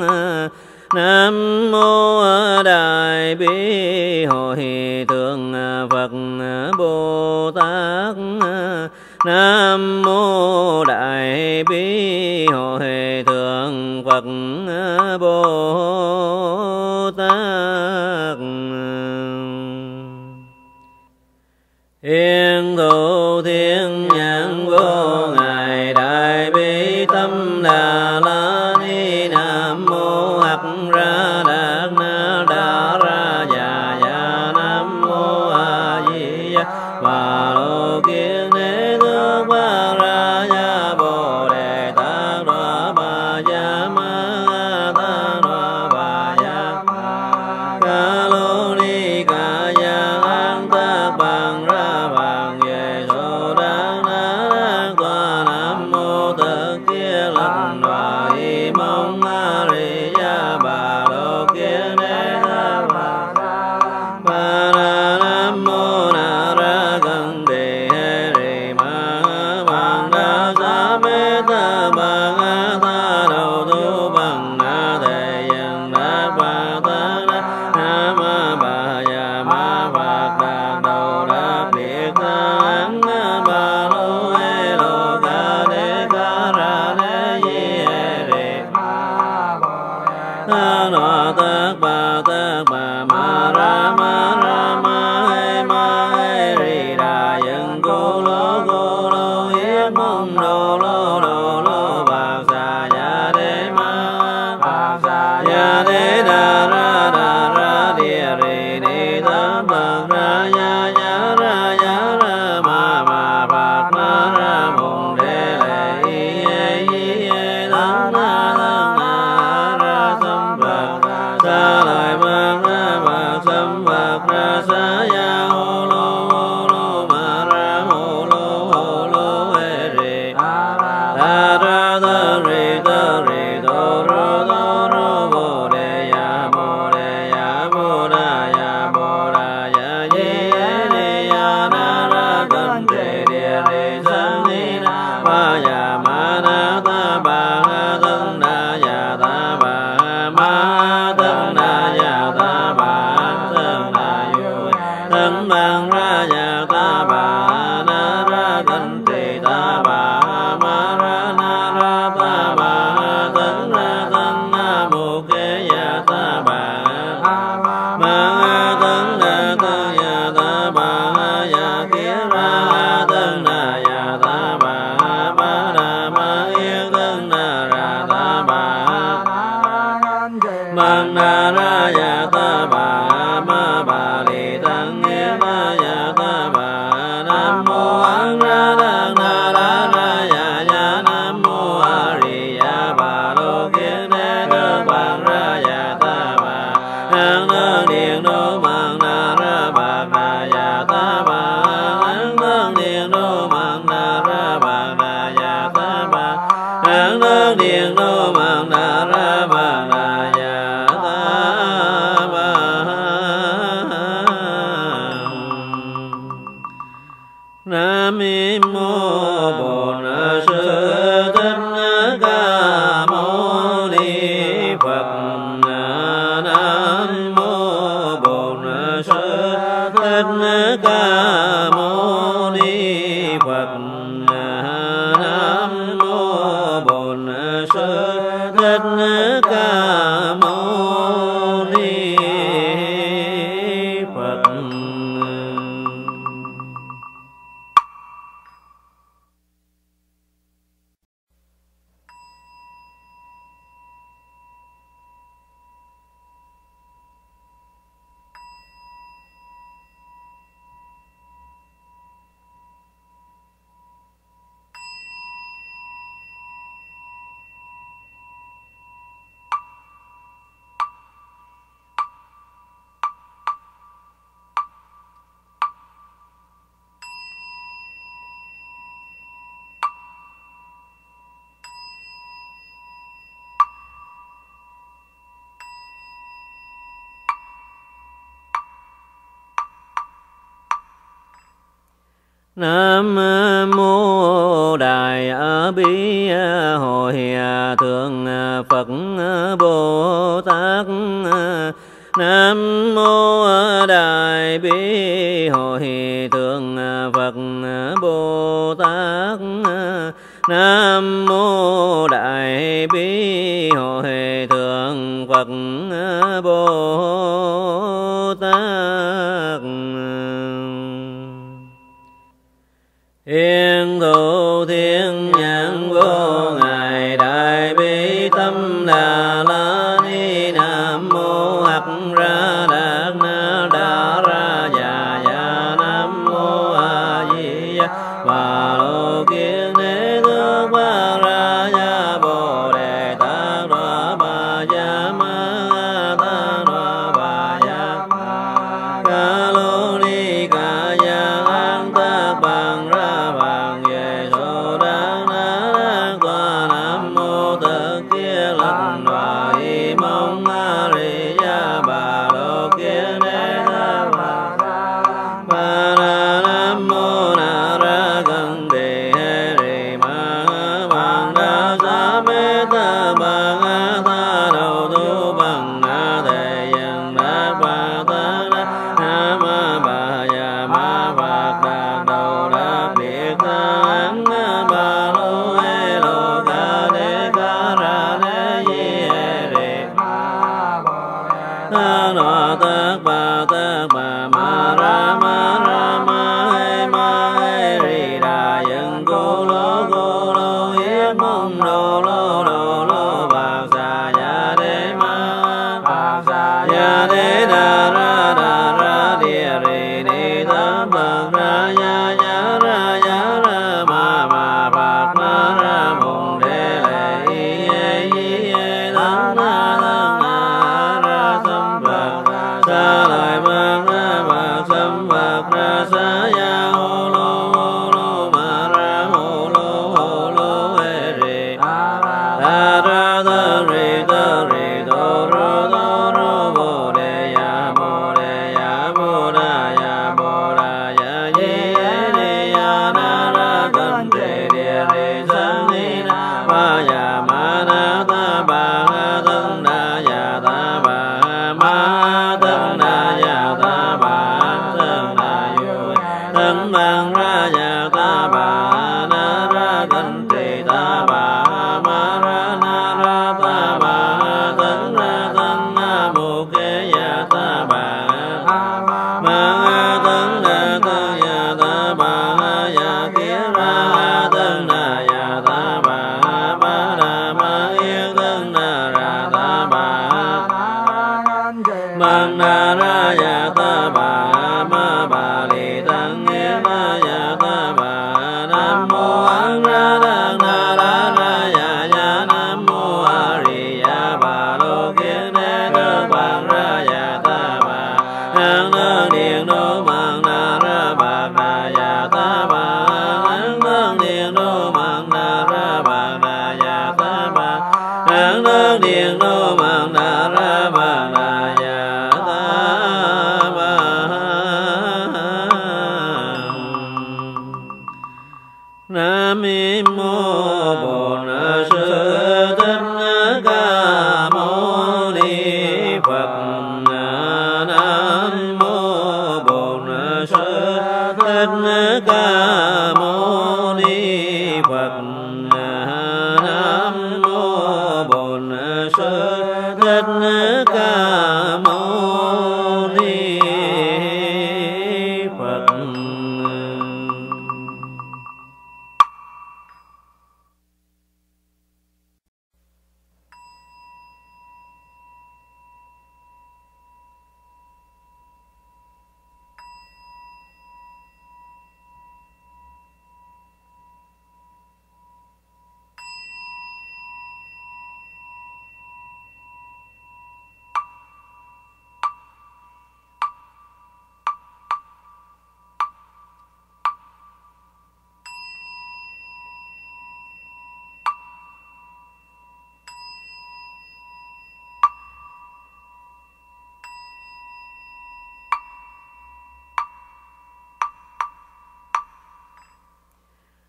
Nam mô Đại Bi Hội Thượng Phật Bồ Tát. Nam mô Đại Bi Hội Thượng Phật Bồ Tát. Yên thụ thiên nhãn vô ngài Đại Bi Tâm Đà La Ni. Nam mô Hắc Ra Đạt Na Đa Ra Già Già. Nam mô A Di Đà Bà Lô Kiên Đế Tước Ba Ra Ya Bồ Đề Tát Đoa Ba Ya Ma Ta Đoa Ba Ya Ca Lô Ni Ca Ya An Tát Bằng Ra Bằng Về Sô Đa Na Toa. Nam mô Tất Kia Lành Đoa Y Mong A Ri Ya Bà Lô Kiên Đế Tát Ba Ba Ra. Nam mô Na Ra Cân Đề Hê Rì Ma Bằng Đa Sa Mê Ta Bằng A Ta Đầu Tu Bằng A Thề Dân Đát Ba Ta Đa. Nam Ma Bà Ya Ma Phật Đạt Đầu Đát Biệt Ta Ấn Ba Lô Hê Lô Ca Đế Ca Ra Đế Di Hê Rì Ta Nọ Tát Ba Ma Ra Ma Hê Rì Đà Dân Cô Lô Yết Mong Đô Lô Bạc Xà Ya Đế Ma Ya Đế Đà Ra Địa Rì Ni Tát Bạc Ra Ya Ra Ma Phật Ma Ra Mùng Đế Lệ Y Tát Na Ra Sam Phật Sa Lợi Bạc Sam Phật Ra Sa Ya Hô Lô Ma Ra Hô Lô Hê Rì Ta Ra Ta Rì Tô Rô Bồ Đề Ya Bồ Đà Ya Di Hê Rì Ya Na Ra Cân Trì Địa Rì Sang Ni Na Ba Ya Ma Na Ta Bà Tân Đa Ya Ta Bà Ma Tân Đa Ya Ta Bà Tân Đa Yu Tân Bằng Ra Ya Ta Bà Na Ra Cân Trì Ta Bà Ma Ra Na Ra Ta Bà Tân Ra Tân Na Mục Kế Ya Ta Bà Ma Tân Đa Tân Ya Ta Bà Ya Kia Ra Tân Đa Ya Ta Bà Ma Đà Ma Yên Tân Đa Ra Ta Bà Mang Đà Ra Ya Ta Bà Ma Bà Lì Tăng Yên Đa Ya Ta Bà. Nam mô An Ra Đăng Na Đa Ra Ya Nam mô A Ri Ya Bà Lô Kiên Đế Tước Bằng Ra Ya Ta Bà. An Đơn Điện Đô Mang Na Ra Bạc Đà Ya Ta Bà. An Đơn Điện Đô Mang Na Ra Bạc Đà Ya Ta Bà. An Đơn Điện Đô Mang Na Ra Bạc Đà Ya Ta Bà. Nam mô Bổn Sư Thích Ca Mâu Ni Phật. Nam mô Bổn Sư Thích Ca Mâu Ni Phật. Nam mô Bổn Sư Thích Ca Mâu Ni Phật. Nam mô Đại Bi Hội Thượng Phật Bồ Tát. Nam mô Đại Bi Hội Thượng Phật Bồ Tát. Nam mô Đại Bi Hội Thượng Phật Bồ Tát. Yên thụ thiên nhãn vô ngài Đại Bi Tâm Đà La Ni. Nam mô Hắc Ra Đạt Na Đa Ra Già Già. Nam mô A Di Đà Bà Lô Kiên Đế Tước Ba Ra Ya Bồ Đề Tát Đoa Ba Ya Ma Tát Đoa Ba Ya Ca Lô Ni Ca Ya An Tát Bằng Ra Bằng Về Sô Đăng Na Đăng Toa. Nam mô Tất Kia Lành Đoa Y Mong A Ri Ya Bà Lô Kiên Đế Tát Bà Ba Ra. Nam mô Na Ra Gần Đề Hê Ri Ma Bằng Đa Sa Mê Ta Bằng A Tha Đầu Tu Bằng Na Thế Dân Đa Ba Ta Đa. Nam Ba Ya Ma Phật Đạt Đầu Đa Biệt Ta An Ba Lô Hê Lô Ca Đê Ca Ra Đê Di Hê Ri Ta Đoa Tát Ba Ma Ra Ma Hê Ri Đà Dân Cô Lô Yết Mong Đô Lô Bạc Sa Ya Đê Ma Ya Đê Đà Ra Địa Ri Ni Tam Bạc Ra Ya Ra Ma Bạc Ma Ra Mùng Đê Lệ Y Tăng Na Ra Sam Bạc Sa Lại Bạc Sam Bạc Ra Sa Ya Hồ Lô Ma Ra Hồ Lô Hê Ri Đà Ra Tơ Ri Tô Rô Bồ Đề Ya Bồ Đà Ya Di Hê Ri Ya Na Ra Cân Trì Địa Ri Sang Ni Na Ba Ya Ma Na Ta Ba Tân Na Ya Ta Ba Ma Tân Na Ya Ta Ba Tân Na Yu Tân Bằng Ra Ya Ta Ba Na Ra Cân Trì Ta Ba Ma Ra Na Ra Ta Ba Tân Na Mô Kế Ya Ta Ba Ma Tân Ya Ta Ba Ya Kia Ra Tân Na Ya Ta Ba Ma Đà Ma Yên Tân Na Ra Ta Ba Mang Na Ra Ya Ta Ba Ma Ba Li Tăng Yên Na Ya Ta Ba. Nam mô An Ra Đăng Na Đa Ra Ya Nam mô A Ri Ya Bà Lô Kiên Đế Tước Bằng Ra Ya Ta Ba. An Nương Điện Đô Mang Na Ra Bạc Na Ya Ta Ba. An Nương Điện Đô Mang Na Ra Bạc Na Ya Ta Ba. An Nương Điện Đô Mang Na Ra Bạc Na Ya Ta Ba. Nam mô Bổn Sư Thích Ca Mâu Ni Phật. Nam mô Bổn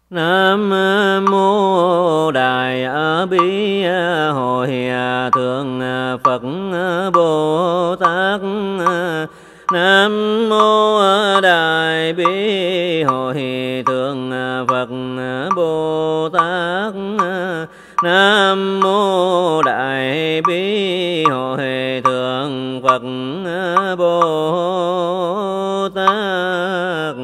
Nam mô Đại Bi Hội Thượng Phật Bồ Tát. Nam mô Đại Bi Hội Thượng Phật Bồ Tát. Nam mô Đại Bi Hội Thượng Phật Bồ Tát.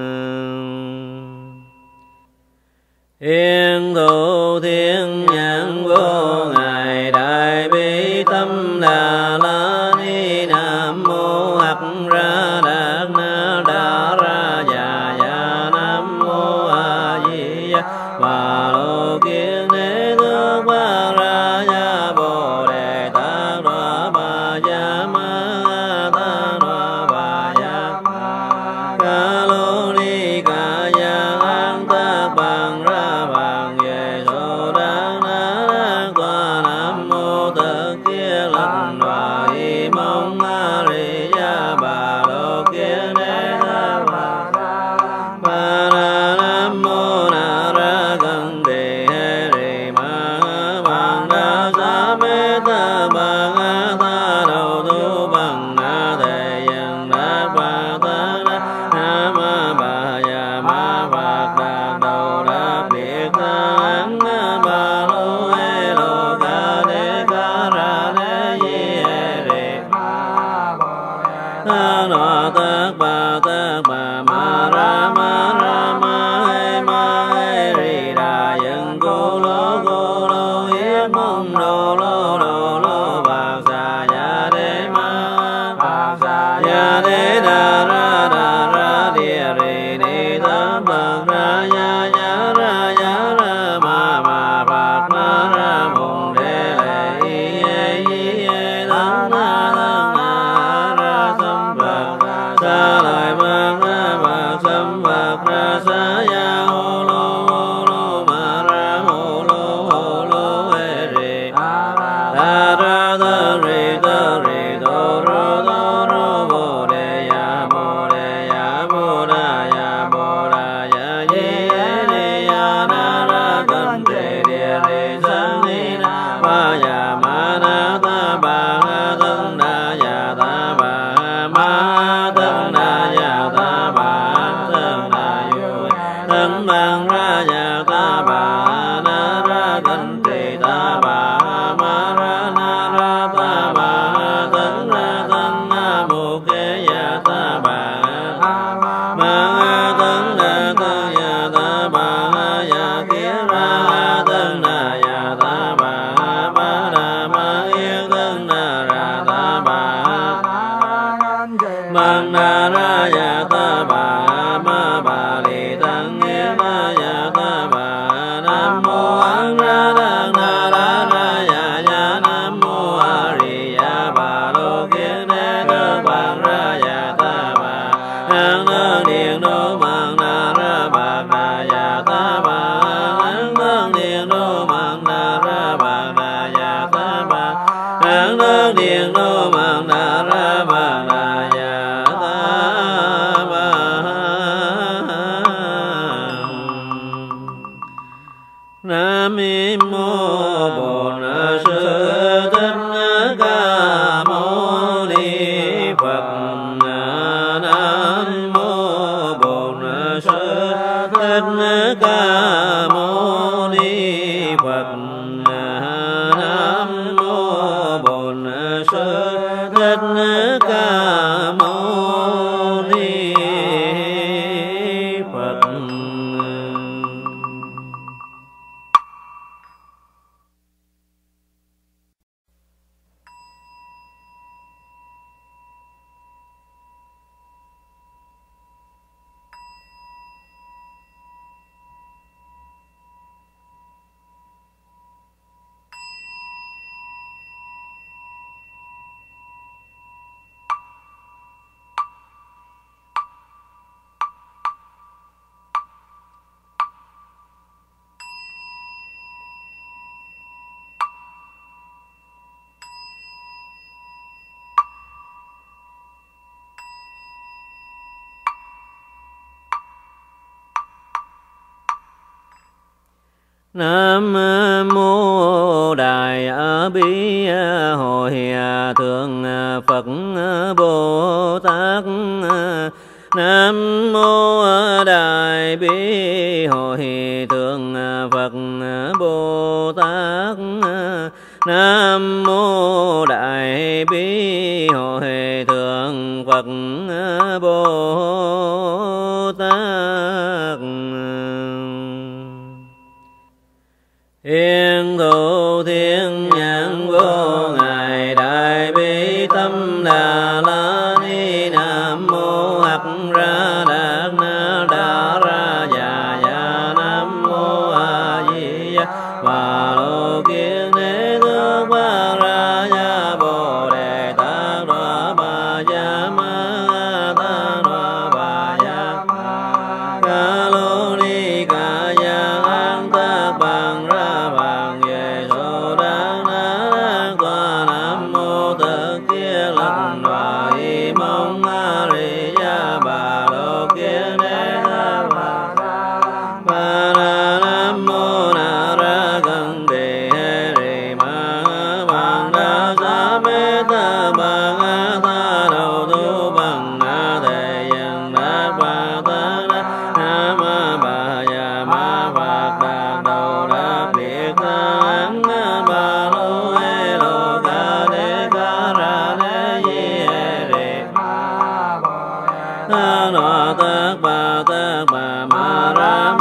Yên thụ thiên nhãn vô ngài Đại Bi Tâm Đà La Ni. Nam mô Hắc Ra Đạt Na Đa Ra Già Già. Nam mô A Di Đà Bà Lô Kiên Đế Tước Ba Ra Ya Bồ Đề Tát Đoa Ba Ya Ma Tát Đoa Ba Ya Ca Lô Ni Ca Ya An Tát Bằng Ra Bằng Về Sô Đắc Na Đắc Toa. Nam mô Tất Kia Lành Đoa Y Mong A Ri Ya Bà Lô Kiên Đế Tát Bà Ba Ra. Nam mô Na Ra Cân Tỳ Hê Rì Ma Bằng Đa Sa Mê Ta Bằng A Tha Đầu Tu Bằng A Thề Dân Đắc Bà Ta Đắc Nam Bà Ya Ma Phật Đạt Đầu Đắc Biệt Ta Ấn Bà Lô Hê Lô Ca Đế Ca Ra Đế Di Hê Rì Ta Đọa Tát Bà Ma Ra Ma Hê Rì Đà Dân Cô Lô Yết Mông Đô Lô Bạc Xà Ya Đế Ma Ya Đế Đà Ra Địa Rì Ni Tát Bạc Ra Ya Ra Ma Phật Ma Ra Mùng Đế Lệ Y Tát Na Ra Sam Phật Sa Lợi Bạc Sam Phật Ra Sa Ya Hô Lô Ma Ra Hô Lô Hê Rì Ta Ra Tơ Rì Tô Rô Bồ Đề Ya Bồ Đà Ya Di Hê Ni Ya Na Ra Cân Tỳ Địa Rì Sang Ni Na Ba Ya Ma Na Ta Bà Thân Đa Ya Ta Bà Ma Thân Đa Ya Ta Bà Thân Đa Yu Thân Bằng Ra Ya Ta Bà Na Ra Cân Tỳ Ta Bà Ma Ra Na Ra Ta Bà Thân Ra Thân Na Mô Kế Ya Ta Bà Ma Thân Đa Thân Ya Ta Bà Ya Kia Ra Thân Đa Ya Ta Bà Ma Đà Ma Yên Thân Đà Ra Ta Bà Mang Đà Ra Ya Ta Bà Ma Bà Lì Thân Yên Đà Ya Ta Bà. Nam mô An Ra Đắc Na Đa Ra Ya Nam mô A Ri Ya Bà Lô Kiên Đế Tước Bằng Ra Ya Ta Bà. An Đơn Điện Đô Mang Na Ra Bạc Đà Ya Ta Bà. An Đơn Điện Đô Mang Na Ra Bạc Đà Ya Ta Bà. An Đơn Điện Đô Mang Na Ra Bạc Đà Ya Ta Bà. Nam mô Bổn Sư Thích Ca Mâu Ni Phật. Nam mô Bổn Nam mô Đại Bi Hội Thượng Phật Bồ Tát. Nam mô Đại Bi Hội Thượng Phật Bồ Tát. Nam mô Đại Bi Hội Thượng Phật Bồ Tát. Hiền thụ thiên nhãn vô ngài Đại Bi Tâm Đà La Ni. Nam mô Hắc Ra Đạt Na Đa Ra Già Già. Nam mô A Di Đà Bà Lô Kiên Đế Tước Ba Ra Ya Bồ Đề Tát Đoa Bà Ya Ma Ta Đoa Bà Ya Ca Lô Ni Ca Ya An Tát Bằng Ra Bằng Về Sô Đa Na Toa. Nam mô Tất Kia Lăng Đoa Y Mông A Ri Ya Bà Lô Kiên Đế Tát Bà Ra. Nam mô Na Ra Cân Đề Hê Rì Ma Bằng Đa Sa Mê Ta Bằng A Tha Đầu Tu Bằng A Thề Dân Đát Bà Ta Đa. Nam Ma Bà Ya Ma Phật Đạt Đầu Đát Biệt Ta Án Bà Lô Hê Lô Ca Đế Ca Ra Đế Di Hê Rì Ta Đoa Tát Bà Ma Ra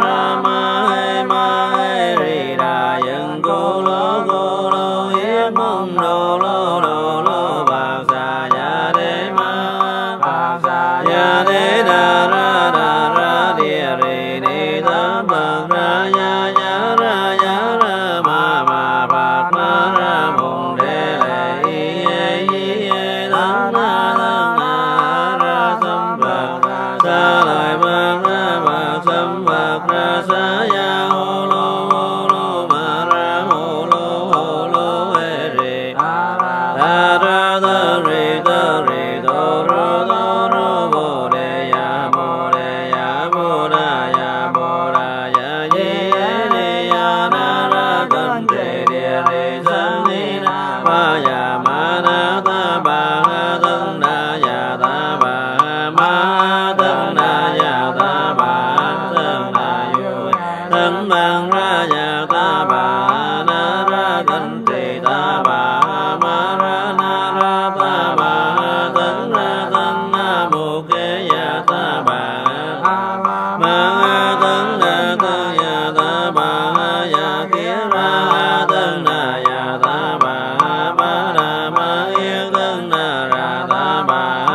Hê Rì Đà Dân Cô Lô Yết Mông Đô Lô Bạc Xà Ya Đế Ma Ya Đế Đà Ra Địa Rì Ni Tát Bạc Ra Ya Ra Ma Phật Ma Ra Mùng Đế Lệ Y Tát Na Ra Sam Phật Sa Lợi Bạc Sam Phật Ra Sa Ya Hô Lô Ma Ra Hô Lô Hê Rì Ta Ra Tơ Rì Tô Rô Bồ Đề Ya Bồ Đà Ya Di Hê Ni Ya Na Ra Cân Trì Địa Rì Sang Ni Na Ba Ya Ma Na Ta Bà Tân Đa Ya Ta Bà Ma Tân Đa Ya Ta Bà Tân Đa Yu Tân Bằng Ra Ya Ta Bà Na Ra Cân Trì Ta Bà Ma Ra Na Ra Ta Bà Tân Ra Tân Na Mục Kế Ya Ta Bà Ma Tân Đa Tân Ya Ta Bà Ya Kiết Ra Tân Đa Ya Ta Bà Đà Ma Yên Tân Đà Ra Ta Bà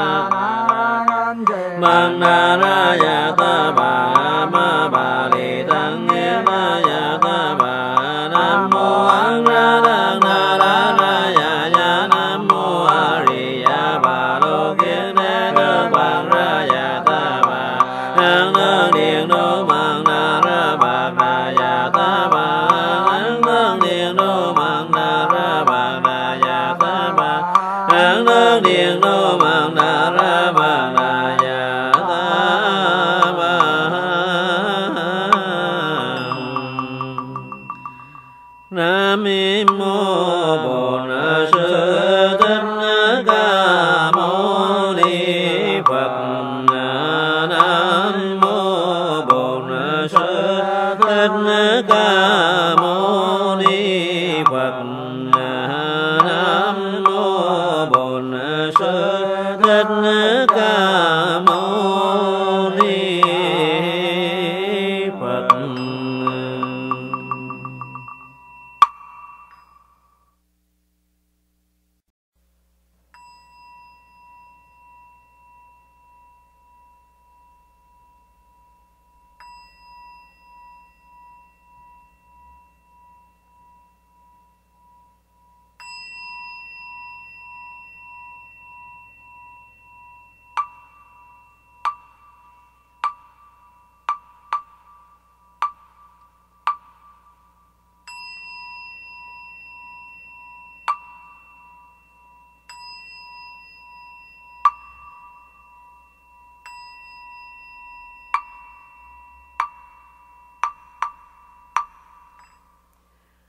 Mang Đà Ra Ya Ta Bà Ma Bà Lì Tăng Yên Ya Ta Bà. Nam mô An Ra Đăng Na Ra Ya Nam mô A Ri Ya Bà Lô Kiên Đế Tước Bằng Ra Ya Ta Bà. An Thân Điện Đô Mang Na Ra Bạc Đà Ya Ta Bà. An Thân Điện Đô Mang Na Ra Bạc Đà Ya Ta Bà. An Thân Điện Đô Mang Na Ra Bạc Đà Ya Ta Bà.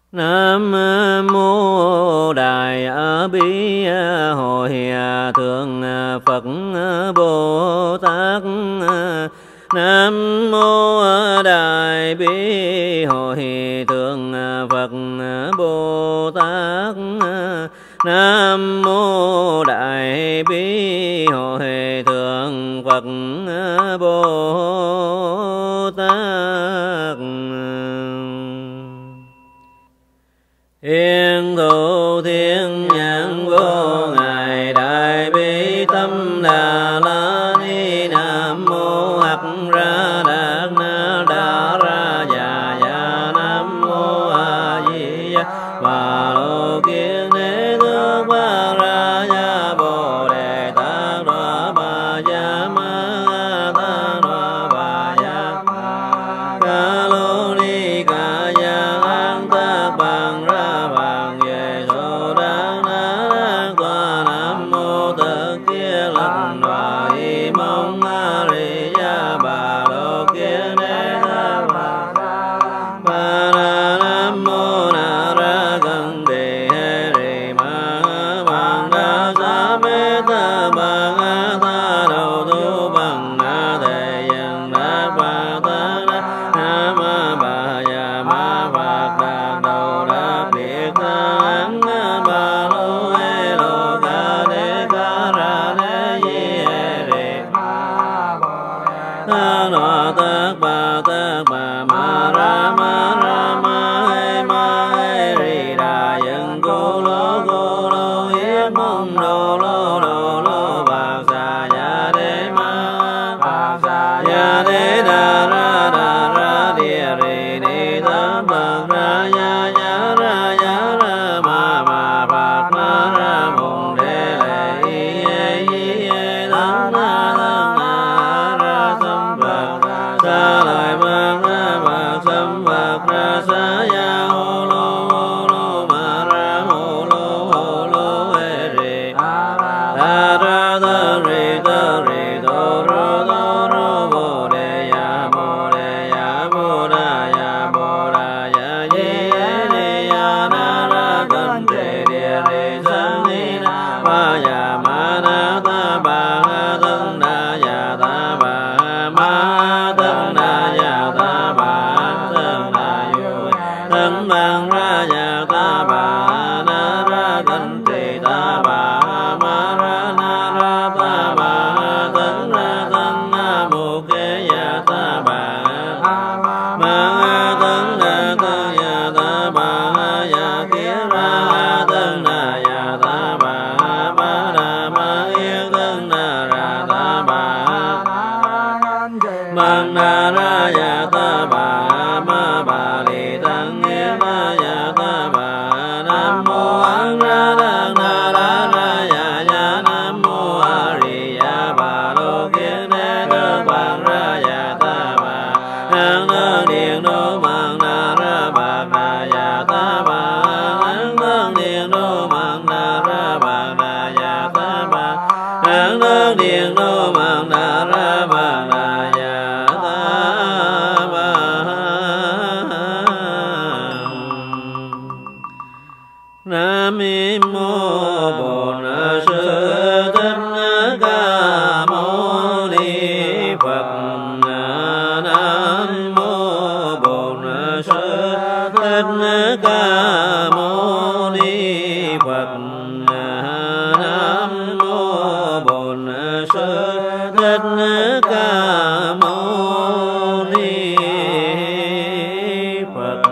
Nam mô Đại Bi Hội Thượng Phật Bồ Tát. Nam mô Đại Bi Hội Thượng Phật Bồ Tát. Nam mô Đại Bi Hội Thượng Phật Bồ Tát. Hiện thụ thiên nhãn vô ngài Đại Bi Tâm Đà La Ni. Nam mô Hắc Ra Đạt Na Đa Ra Già Già. Nam mô A Di Đà Bà Lô Kiên Đế Tước Ba Ra Ya Bồ Đề Tát Đoa Ba Ya Ma Tát Đoa Ba Ya Ca Lô Ni Ca Ya An Tát Bằng Ra Bằng Về Sô Đăng Na Đăng Toa. Nam mô Tất Kia Lăng Đoa Y Mông A Ri Ya Bà Lô Kiên Đế Tát Bà Ba Ra. Nam mô Na Ra Gần Đề Hê Ri Ma Bằng Đa Sa Mê Ta Bằng A Ta Đầu Tu Bằng A Thế Dân Đa Ba Ta Đa. Nam Ba Ya Ma Phật Đạt Đầu Đa Biệt Ta An Ba Lô Hê Lô Ca Đê Ca Ra Đê Di Hê Ri Ta Đoa Tát Ba Ma Ra Ma Hê Ri Đà Dân Cô Lô Yết Mông Đô Lô Bạc Sa Ya Đê Ma Ya Đê Đà Ra Địa Ri Ni Tam Bạc Ra Ya Ra Ma Phật Ma Ra Mùng Đê Lệ Y Tăng Na Ra Sam Phật Sa Lại Bạc Sam Phật Ra Sa Ya Hô Lô Ma Ra Hô Lô Hê Ri Ta Ra Tơ Ri Tô Rô Bồ Đề Ya Bồ Đà Ya Di Hê Ri Ya Na Ra Cân Trì Địa Ri Sang Ni Na Ba Ya Ma Na Ta Ba Tân Na Ya Ta Ba Ma Tân Na Ya Ta Ba Tân Na Yu Tân Bằng Ra Ya Ta Ba Na Ra Cân Trì Ta Ba Ma Ra Na Ra Ta Ba Tân Na Mô Kế Ya Ta Ba Ma Tân Ya Ta Ba Ya Kia Ra Tân Na Ya Ta Ba Ma Đà Ma Yên Tân Na Ra Ta Ba Mang Na Ra Ya Ta Ba Ma Ba Li Tăng Yên Na Ya Ta Ba. Nam mô An Ra Đăng Na Đa Ra Ya Nam mô A Ri Ya Bà Lô Kiên Đế Tước Bằng Ra Ya Ta Ba. An Nương Điện Đô Mang Na Ra Bạc Na Ya Ta Ba. An Nương Điện Đô Mang Na Ra Bạc Na Ya Ta Ba. An Nương Điện Đô Mang Na Ra Bạc Na Ya Ta Ba. Nam mô Bổn Sư Thích Ca Mâu Ni Phật. Nam mô Bổn Sư Thích Ca Mâu Ni Phật. Nam mô Bổn Sư Thích Ca Mâu Ni Phật.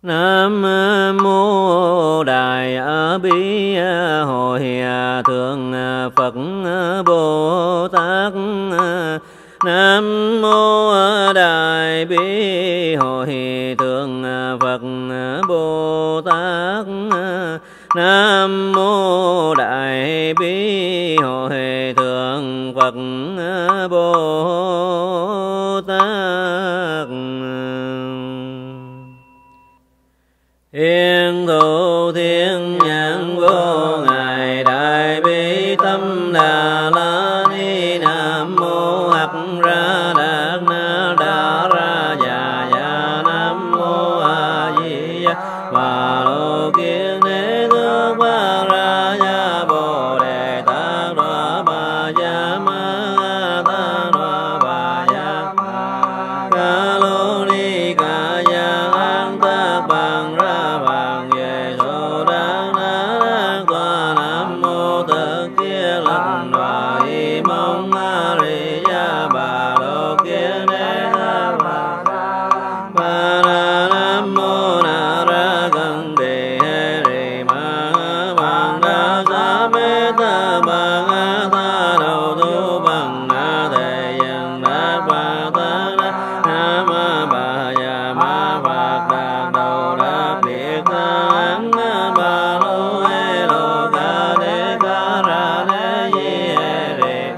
Nam mô Đại Bi Hội Thượng Phật Bồ Tát. Nam mô Đại Bi Hội Thượng Phật Bồ Tát. Nam mô Đại Bi Hội Thượng Phật Bồ Tát. Yên thụ thiên nhãn vô ngài Đại Bi Tâm Đà La Ni. Nam mô Hắc Ra Đạt Na Đa Ra Già Già. Nam mô A Di Đà Bà Lô Kiên Đế Tước Ba Ra Ya Bồ Đề Tát Đoa Ba Ya Ma Tát Đoa Ba Ya Ca Lô Ni Ca Ya An Tát Bằng Ra Bằng Về Sô Đắc Na Đắc Toa. Nam mô Tất Kiết Lắc Đoa Y Mông A Ri Ya Bà Lô Kiên Đế Tát Bà Ba Ra. Nam mô Na Ra Cân Đề Hê Ri Ma Bằng Đa Sa Mê Ta Bằng A Tha Đầu Tu Bằng A Thề Dân Đắc Ba Ta Đắc Nam Ba Ya Ma Phật Đạt Đầu Đắc Biệt Ta Ấn Ba Lô Hê Lô Ca Đế Ca Ra Đế Di Hê Ri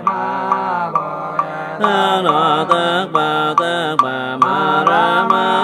Ta Đoa Tát Ba Ma Ra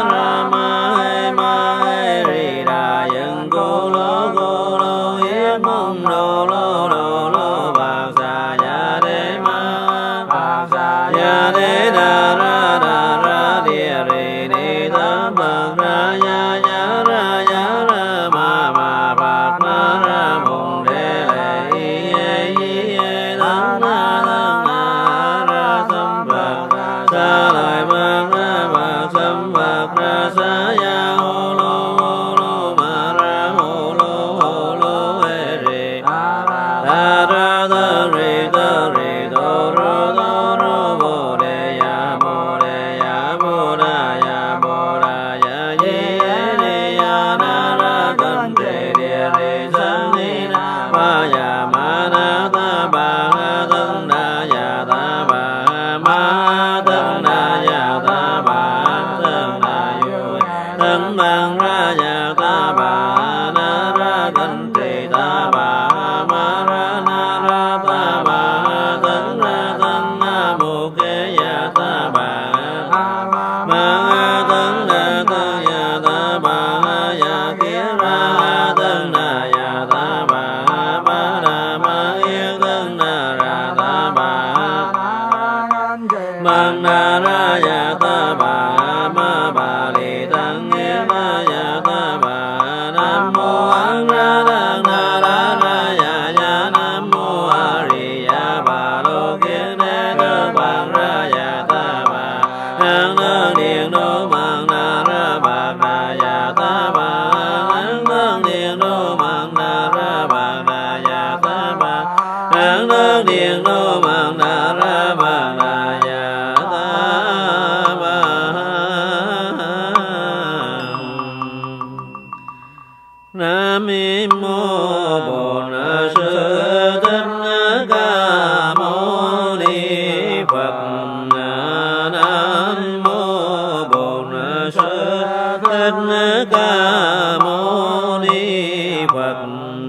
Ma Hê Ri Đà Dân Cô Lô Yết Mông Đô Lô Bạc Xà Ya Đế Ma Ya Đế Đà Ra Địa Ri Ni Tát Bạc Ra Ya Ra Ma Phật Ma Ra Mùng Đế Lệ Y Tát Na Ra Sam Phật Sa Lợi Bạc Sam Phật Ra Sa Ya Hô Lô Ma Ra Hô Lô Hê Ri Ta Ra Ta Ri Tô Rô Bồ Đề Ya Bồ Đà Ya Di Hê Ri Ya Na Ra Cân Đề Địa Ri Sang Ni Na Ba Ya Ma Na Ta Ba Thân Đa Ya Ta Ba Ma Thân Đa Ya Ta Ba Thân Đa Yu Thân Bằng Ra Ya Ta Ba Na Ra Cân Trì Ta Ba Ma Ra Na Ra Ta Ba Thân Ra Thân Na Mô Kế Ya Ta Ba Ma Thân Đa Thân Ya Ta Ba Ya Kiết Ra Thân Đa Ya Ta Ba Ma Đà Ma Yên Thân Đà Ra Ta Ba Mang Đà Ra Ya Ta Ba Ma Ba Li Thân Yên Đà Ya Ta Ba. Nam mô An Ra Đà Na Đà Ra Ya Nam mô A Ri Ya Bà Lô Kiên Đế Tước Bằng Ra Ya Ta Ba. Năng Nương Điện Đô Mang Na Ra Bạc Đà Ya Ta Ba. Năng Nương Điện Đô Mang Na Ra Bạc Đà Ya Ta Ba. Năng Nương Điện Đô Mang Na Ra Bạc Đà Ya Ta Ba. Nam mô Bổn Sư Thích Ca Mâu Ni Phật. Nam mô Bổn Sư Thích Ca Mâu Ni Phật.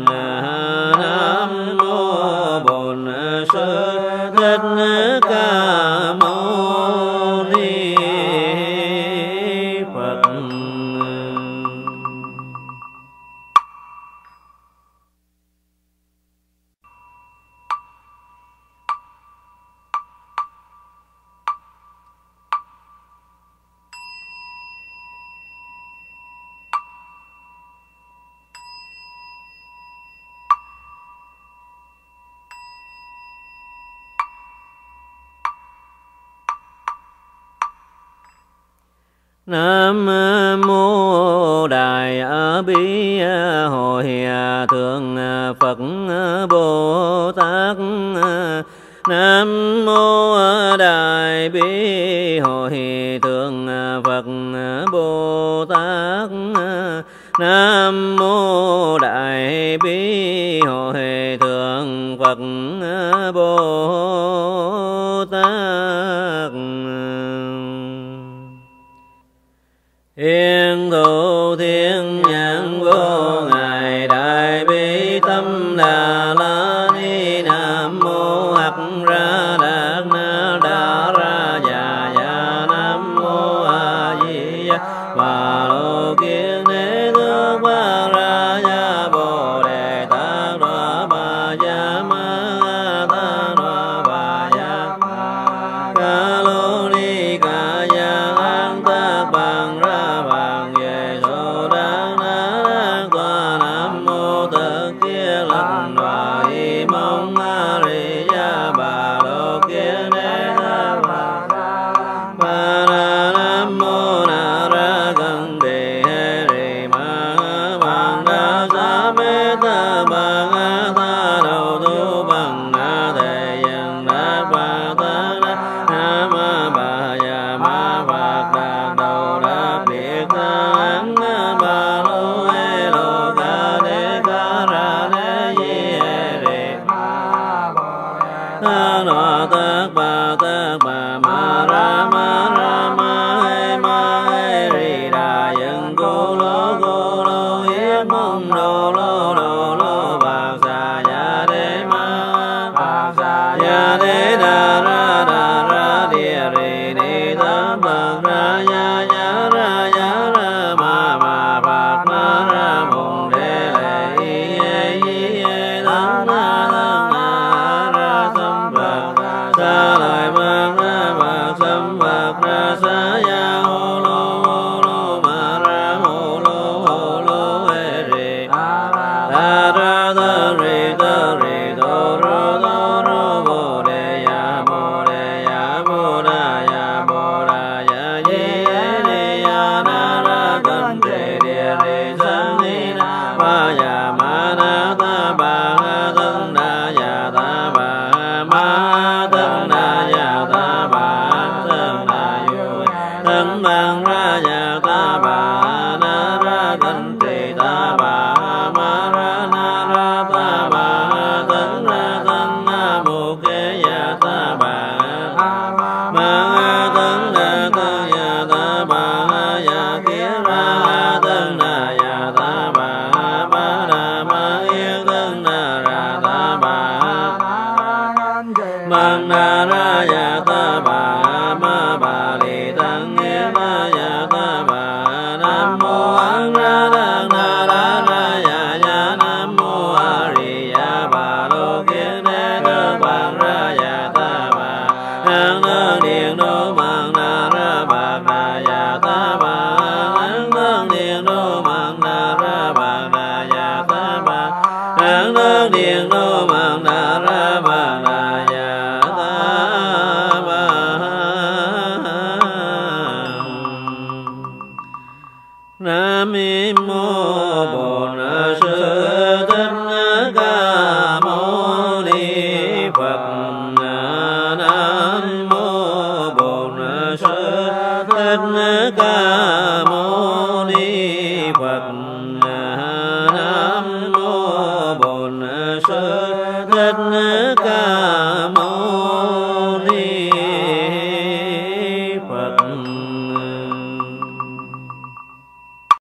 Nam mô Bổn Sư Thích Ca Mâu Ni Phật. Nam mô Đại Bi Hội Thượng Phật Bồ Tát. Nam mô Đại Bi Hội Thượng Phật Bồ Tát. Nam mô Đại Bi Hội Thượng Phật Bồ Tát. Yên thụ thiên nhãn vô ngài Đại Bi Tâm Đà La Ni. Nam mô Hắc Ra Đạt Na Đa Ra Già Già. Nam mô A Di Đà Bà Lô Kiên Đế Tước Ba Ra Ya Bồ Đề Tát Đoa Ba Ya Ma Ta Đoa Ba Ya Ca Lô Ni Ca Ya An Tát Bằng Ra Bằng Về Sô Đăng Na Đăng Toa. Nam mô Tất Kia Lành Đoa Y Mong A Ri Ya Bà Lô Kiên Đế Tát Ba Ba Ra. Nam mô Na Ra Gần Đề Hê Ri Ma Bằng Đa Sa Mê Ta Bằng A Ta Đầu Tu Bằng Na Thế Dân Đa Ba Ta Na Nam Ma Ba Ya Ma Phật Đạt Đầu Đa Biệt Ta An Ba Lô Hê Lô Ca Đê Ca Ra Đê Di Hê Ri Ta Đoa Tát Ba Ma Ra Ma Hê Ri Đà Dân Cô Lô Yết Mong Đô Lô Bạc Sa Ya Đê Ma Ya Đê Đà Ra Địa Ri Ni Tam Bạc Ra Ya Ra Ma Phật Ma Ra Mùng Đê Lệ Yi Tăng Na Ra Sam Phật Sa Lợi Bạc Sam Phật Ra Sa Ya Hô Lô Ma Ra Hô Lô Hê Ri Ta Ra Ta Ri Tô Rô Bồ Đề Ya Bồ Đà Ya Di Hê Ri Ya Na Ra Cân Trì Địa Ri Sang Ni Na Ba Ya Ma Na Ta Ba Thân Na Ya Ta Ba Ma Thân Na Ya Ta Ba Thân Na Yu Thân Bằng Ra Ya Ta Ba Na Ra Cân Trì Ta Ba Ma Ra Na Ra Ta Ba Thân Na Mô Kế Ya Ta Ba Ma Thân Na Ya Ta Ba Ya Kia Ra Thân Na Ya Ta Ba Ma Na Ma Yên Thân Na Ra Ta Ba Mang Na Ra Ya Ta Ba Ma Ba Li Tăng Yên Na Ya Ta Ba. Nam mô An Ra Đăng Na Đa Ra Ya Nam mô A Ri Ya Bà Lô Kiên Đế Tước Bằng Ra